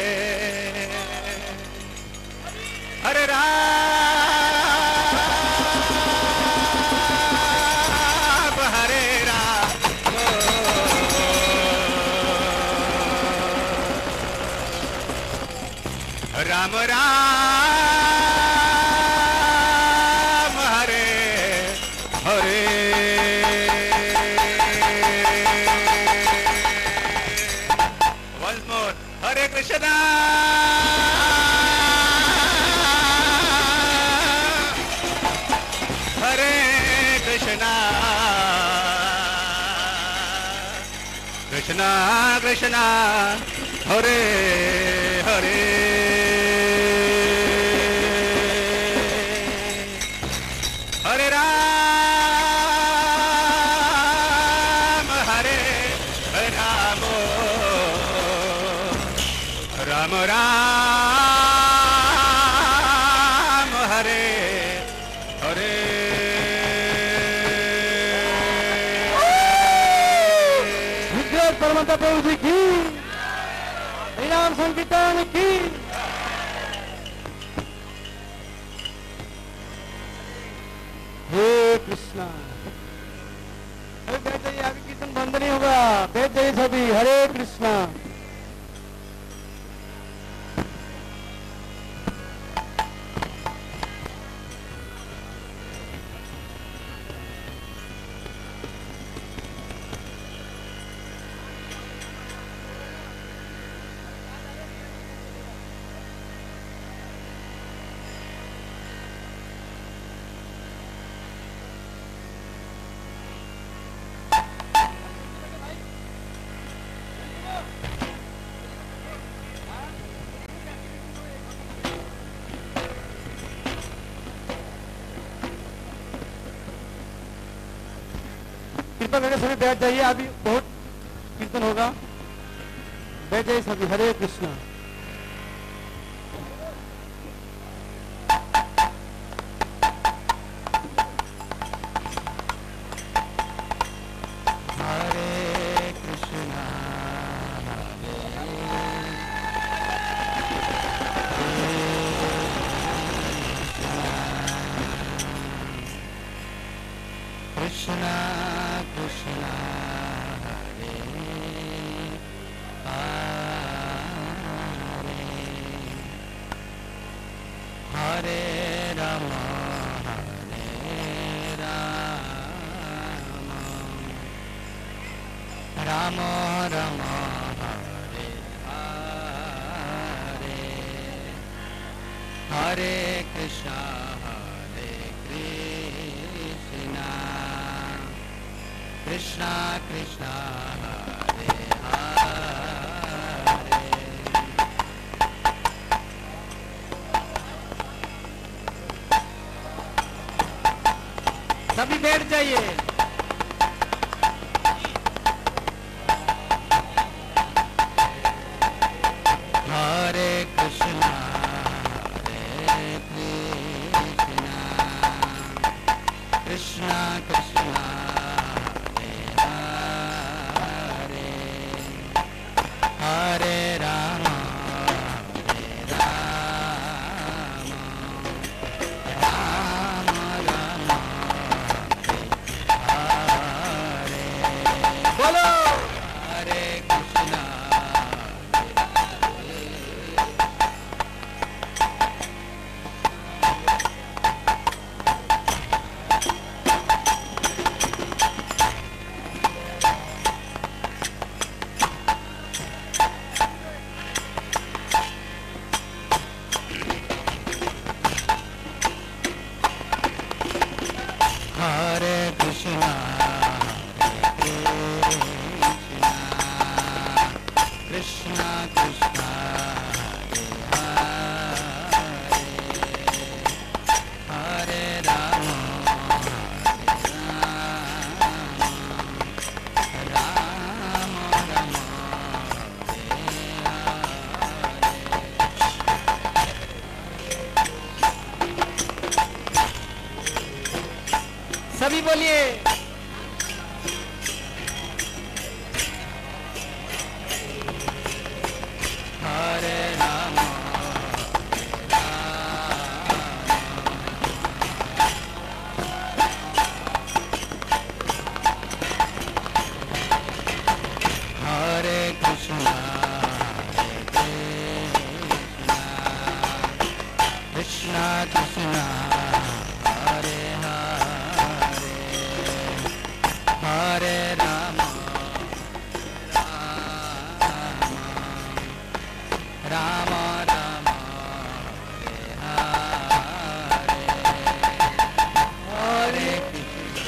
हरे राम हरे राम राम राम हरे हरे once more Hare Krishna Hare Krishna Krishna Krishna Hare Hare Hare Ram Hare Ram Ram Ram Hare Hare विग्रह परमता प्रभु जी की हरि नाम संकीर्तन की हे कृष्णा। अरे बैठ जाइए, आगे कीर्तन बंद नहीं होगा, बैठ जाइए सभी। हरे कृष्णा। कृपा करके सभी बैठ जाइए, अभी बहुत कीर्तन होगा। बैठ जाइए सभी। हरे कृष्णा। सभी बैठ जाइए। हरे कृष्णा हरे कृष्णा कृष्णा कृष्णा हरे हरे हरे राम हरे राम राम राम बोलो हरे कृष्णा। हरे कृष्णा कृष्णा कृष्णा हरे राम राम राम सभी बोलिए Hare Krishna, Krishna Krishna, Hare Hare, Hare Rama, Rama Rama, Hare Hare, Hare Krishna,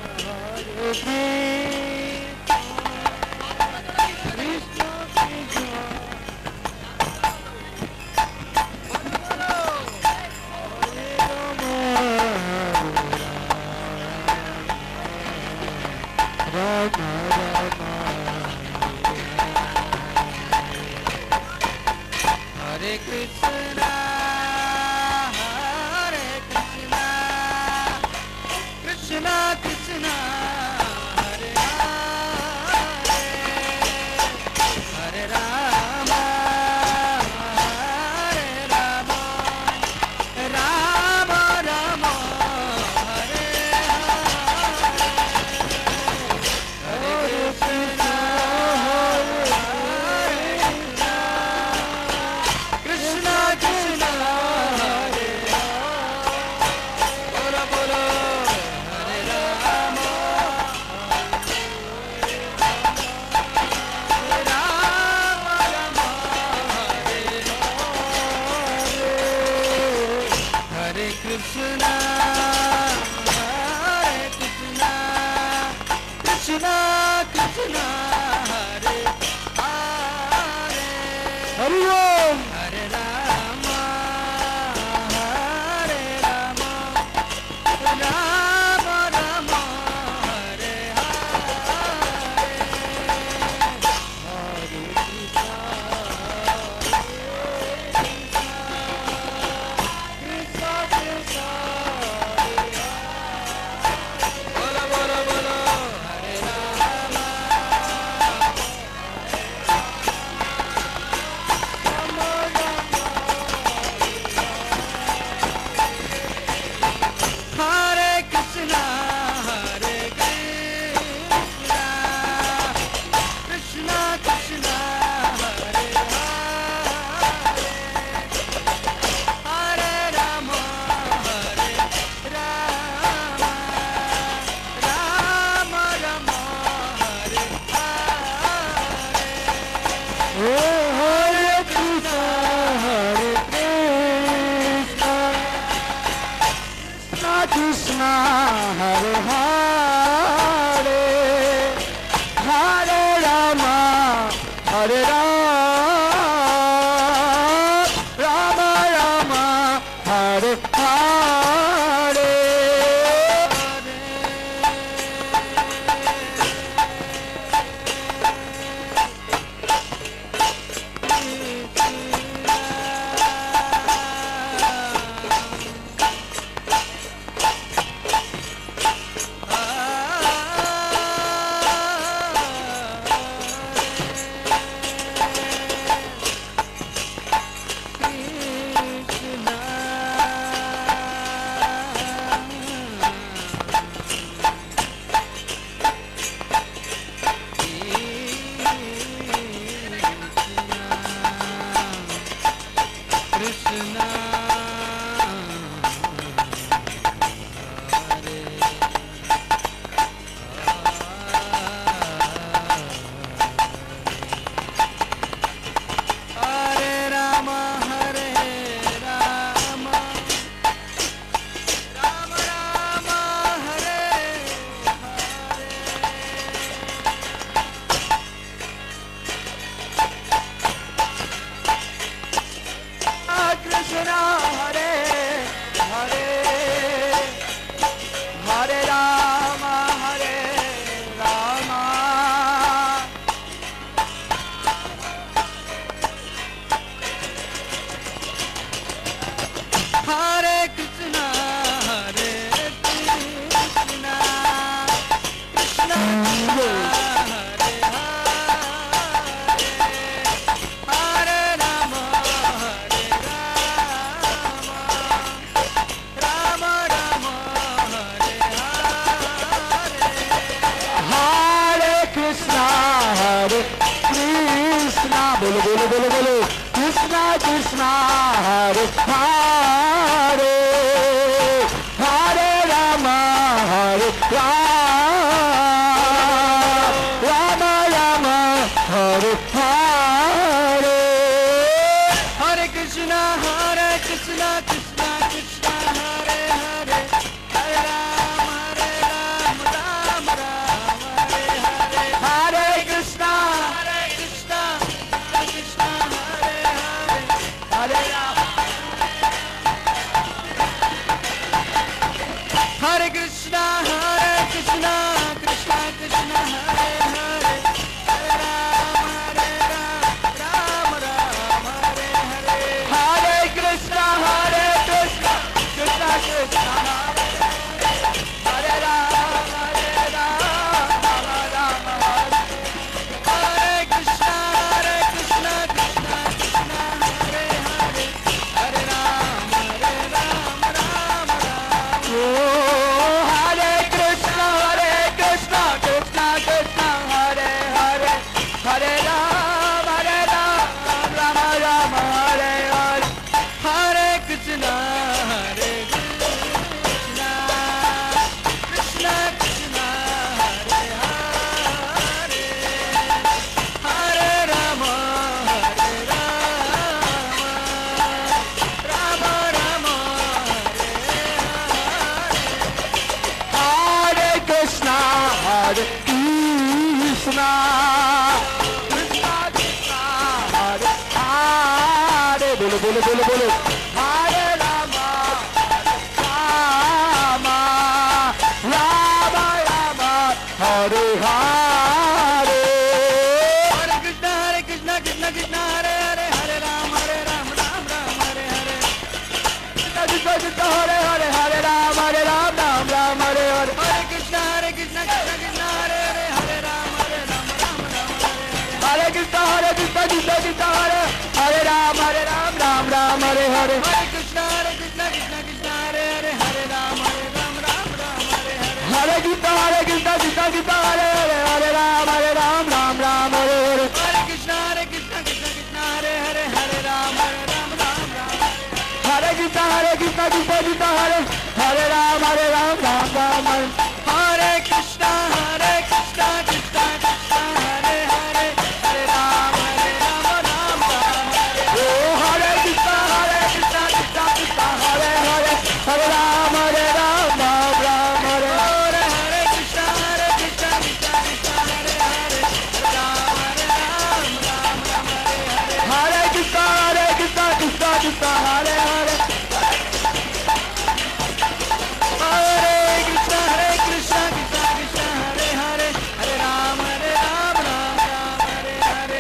Hare Krishna, Hare Krishna, Krishna Krishna, Hare Hare, Hare Rama, Hare Rama, Rama Rama, Hare Hare, Hare Krishna, Krishna Krishna, Hare Bolo Bolo, Hare Rama, Rama Rama, Hare Hare, Hare Krishna, Hare Krishna, Krishna Krishna, Hare Hare, Hare Om, Hare Rama, Hare Rama, Rama Rama, Hare Hare, Hare Krishna, Krishna Krishna, Bolo Bolo Bolo, Hare Rama, Rama Rama, Hare Krishna, Hare Krishna, Krishna Krishna, Hare Hare, Hare Rama, Hare Rama, Rama Rama, Hare Hare, Hare Krishna, Hare Krishna, Krishna Krishna, Hare Hare, Hare Rama, Hare Rama, Rama Rama, Hare Hare. बोलो बोलो बोलो बोलो कृष्णा कृष्णा हरे हरे हरे राम हरे राम राम राम हरे हरे हरे कृष्णा हरे कृष्णा कृष्णा कृष्णा हरे हरे हरे राम हरे राम राम राम हरे हरे हरे कृष्णा हरे कृष्णा कृष्णा हरे हरे हरे राम हरे कृष्णा हरे कृष्णा कृष्णा कृष्णा हरे हरे हरे राम हरे राम राम राम हरे हरे हरे कृष्णा हरे कृष्णा कृष्णा कृष्णा हरे राम हरे राम राम राम हरे कृष्णा हरे कृष्णा कृष्णा कृष्णा हरे हरे हरे राम हरे राम राम राम ओ हरे कृष्णा हरे कृष्णा कृष्णा कृष्णा हरे हरे हरे राम हरे राम राम राम हरे हरे हरे कृष्णा हरे कृष्णा कृष्णा कृष्णा हरे हरे हरे राम हरे राम राम राम हरे कृष्णा हरे कृष्णा कृष्णा कृष्णा हरे हरे बोलो बोलो बोलो बोलो हरे राम राम राम राम हरे हरे हरे कृष्णा हरे कृष्णा कृष्णा कृष्णा हरे हरे हरे राम हरे राम राम राम हरे हरे कृष्णा कृष्णा कृष्णा हरे हरे हरे राम हरे राम राम राम हरे हरे हरे कृष्णा हरे कृष्णा कृष्णा कृष्णा हरे हरे हरे राम हरे राम राम राम हरे हरे हरे कृष्णा हरे कृष्णा कृष्णा कृष्णा हरे हरे राम हरे राम राम राम हरे हरे हरे कृष्णा हरे कृष्णा कृष्णा कृष्णा हरे हरे हरे राम हरे राम राम राम हरे हरे हरे कृष्णा हरे कृष्णा कृष्णा कृष्णा हरे हरे हरे राम हरे राम राम राम हरे हरे हरे कृष्णा हरे कृष्णा कृष्णा कृष्णा हरे हरे हरे राम हरे राम राम राम हरे कृष्णा हरे कृष्णा कृष्णा कृष्णा हरे हरे राम हरे राम राम राम हरे हरे कृष्णा हरे कृष्णा कृष्णा कृष्णा हरे हरे हरे राम हरे राम राम राम हरे ओ हरे कृष्णा हरे कृष्णा कृष्णा कृष्णा हरे हरे हरे राम हरे राम राम राम हरे हरे हरे कृष्णा हरे कृष्णा कृष्णा कृष्णा हरे हरे हरे राम हरे राम राम राम हरे हरे हरे कृष्णा हरे कृष्णा कृष्णा कृष्णा हरे हरे हरे कृष्णा हरे कृष्णा कृष्णा कृष्णा हरे हरे हरे राम हरे राम राम राम हरे हरे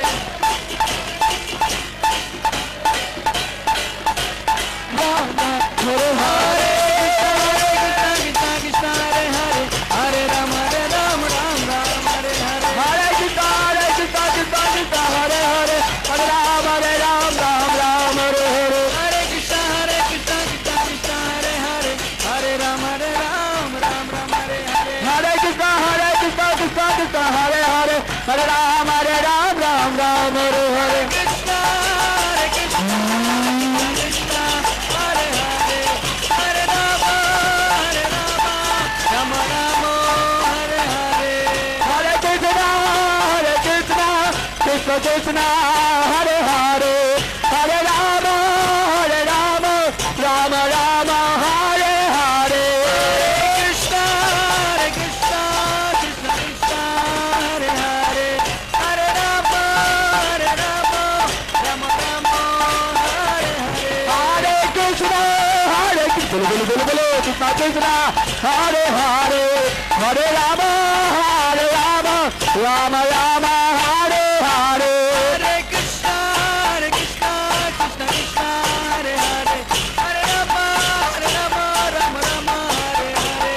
हरे हरे हरे कृष्णा हरे कृष्णा कृष्णा हरे हरे हरे राम हरे राम राम राम हरे हरे हरे कृष्णा हरे कृष्णा कृष्णा कृष्णा हरे हरे हरे राम हरे राम राम राम हरे हरे हरे कृष्णा हरे कृष्णा कृष्णा कृष्णा हरे हरे हरे राम हरे राम राम राम हरे हरे हरे कृष्णा हरे कृष्णा कृष्णा कृष्णा हरे हरे हरे राम हरे राम राम राम हरे हरे कृष्णा हरे कृष्णा कृष्णा हरे हरे हरे राम हरे राम राम राम हरे हरे हरे कृष्णा हरे कृष्णा कृष्ण कृष्णा हरे हरे हरे राम हरे राम राम राम हरे हरे कृष्णा हरे कृष्णा कृष्णा कृष्णा हरे हरे हरे राम हरे राम राम राम हरे हरे हरे कृष्णा हरे कृष्ण बोलो बोलो बोलो कृष्णा कृष्णा हरे हरे हरे राम हरे राम राम राम हरे हरे हरे कृष्णा हरे कृष्णा कृष्णा कृष्णा हरे हरे हरे राम हरे राम राम राम हरे हरे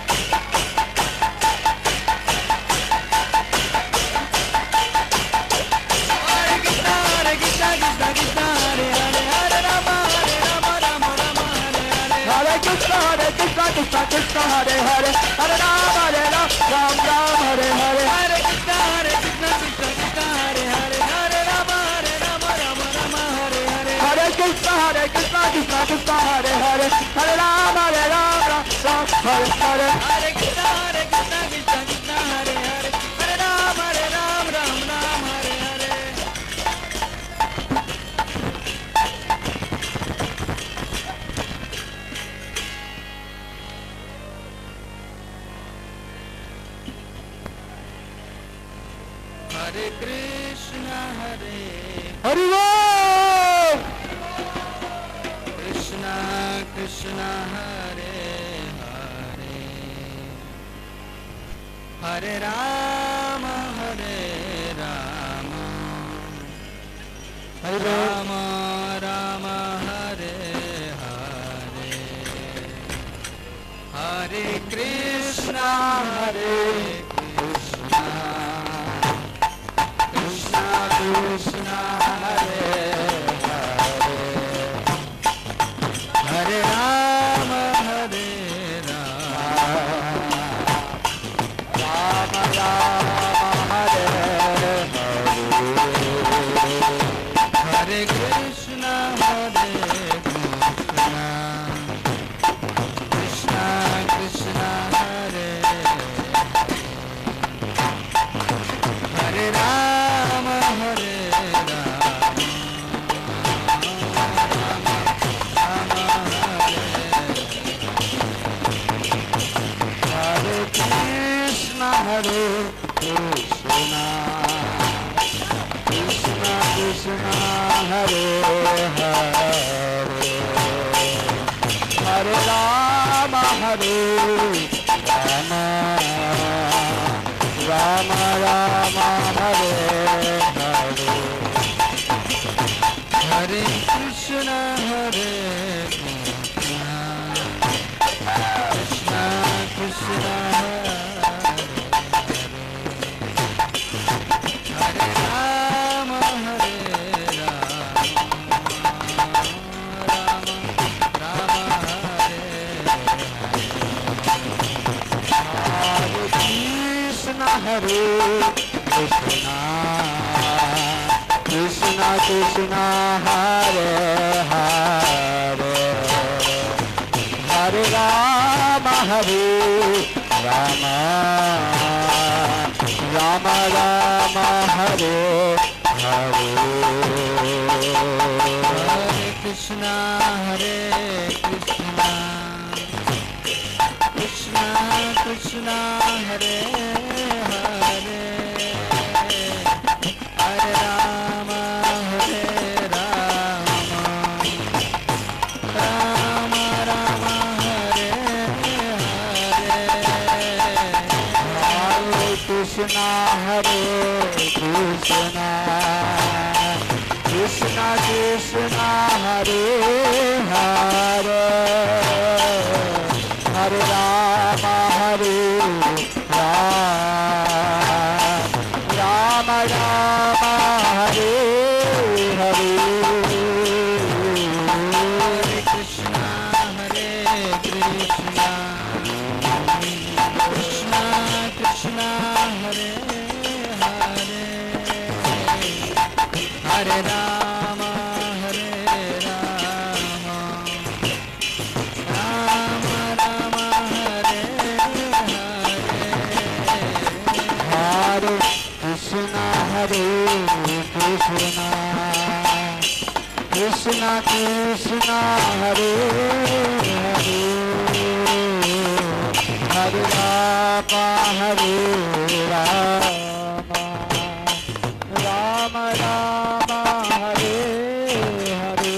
हरे कृष्णा हरे कृष्णा कृष्णा कृष्णा हरे हरे हरे राम हरे राम राम राम हरे हरे हरे कृष्णा हरे कृष्णा कृष्णा कृष्णा हरे हरे हरे राम हरे राम राम राम हरे हरे हरे कृष्णा हरे कृष्णा कृष्णा कृष्णा हरे हरे हरे राम हरे Krishna, Hare Krishna, Krishna Krishna, Hare Hare, Hare Ram, Hare Ram, Ram Ram, Hare Hare. Hare Krishna, Hare Krishna, Krishna Krishna, Hare Hare, Hare Ram, Hare Ram, Ram Ram, Hare Hare. Hare Krishna, Hare Hare Ram. Krishna Krishna, Hare Hare, Hare Rama, Hare Rama, Hare Ram. Rama Rama, Hare Hare, Hare Krishna, Hare Krishna, Krishna Krishna, Hare Hare, Hare Rama, Hare Rama, Rama Rama, Hare Hare. Hare Krishna, Hare Krishna, Krishna Krishna, Hare Hare, Hare Rama, Hare Rama, Rama Rama, Hare Hare Krishna, Hare Krishna, Krishna Krishna, Hare Hare, Hare Rama, Hare Rama, Rama Rama, Hare Hare. Hare Krishna, Hare Krishna, Krishna Krishna, Hare Hare, Hare Rama, Hare Rama, Rama Rama, Hare Hare Krishna, Hare Krishna, Krishna Krishna, Hare Hare, Hare Rama, Hare Rama, Rama Rama, Hare Hare. Hare Krishna, Hare Krishna, Krishna Krishna, Hare Hare, Hare Rama, Hare Rama, Rama Rama, Hare Hare. Hare Krishna, Hare Krishna, Krishna Krishna, Hare Hare, Hare Rama, Hare Rama, Rama Rama, Hare Hare. Hare Krishna, Hare Krishna, Krishna Krishna, Hare Hare, Hare Rama, Hare Rama, Rama Rama, Hare Hare. Hare Krishna, Hare Krishna, Krishna Krishna, Hare Hare, Hare Rama, Hare Rama, Rama Rama, Hare Hare.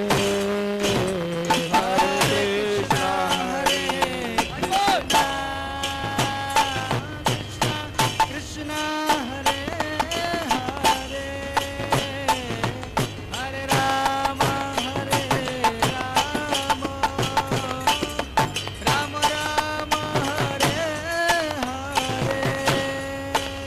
Hare Krishna, Krishna Hare Hare, Hare Rama, Hare Rama, Rama Rama, Hare Hare.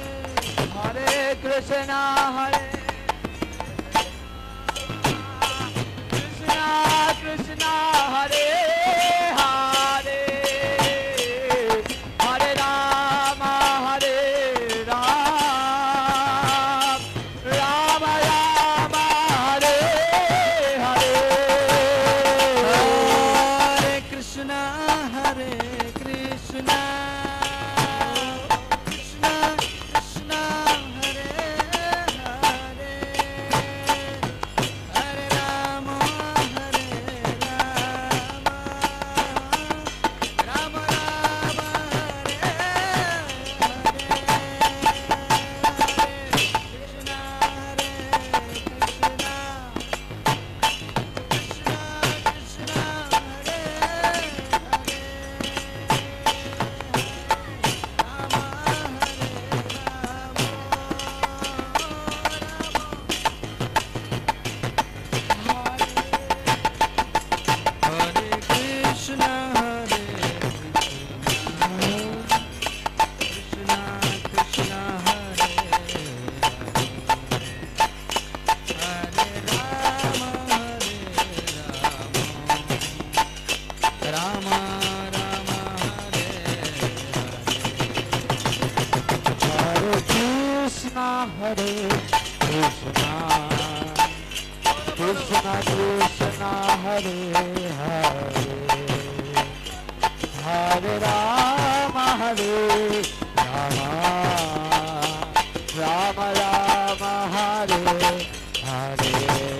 Krishna हरे हरे हरे राम हरे राम राम राम हरे हरे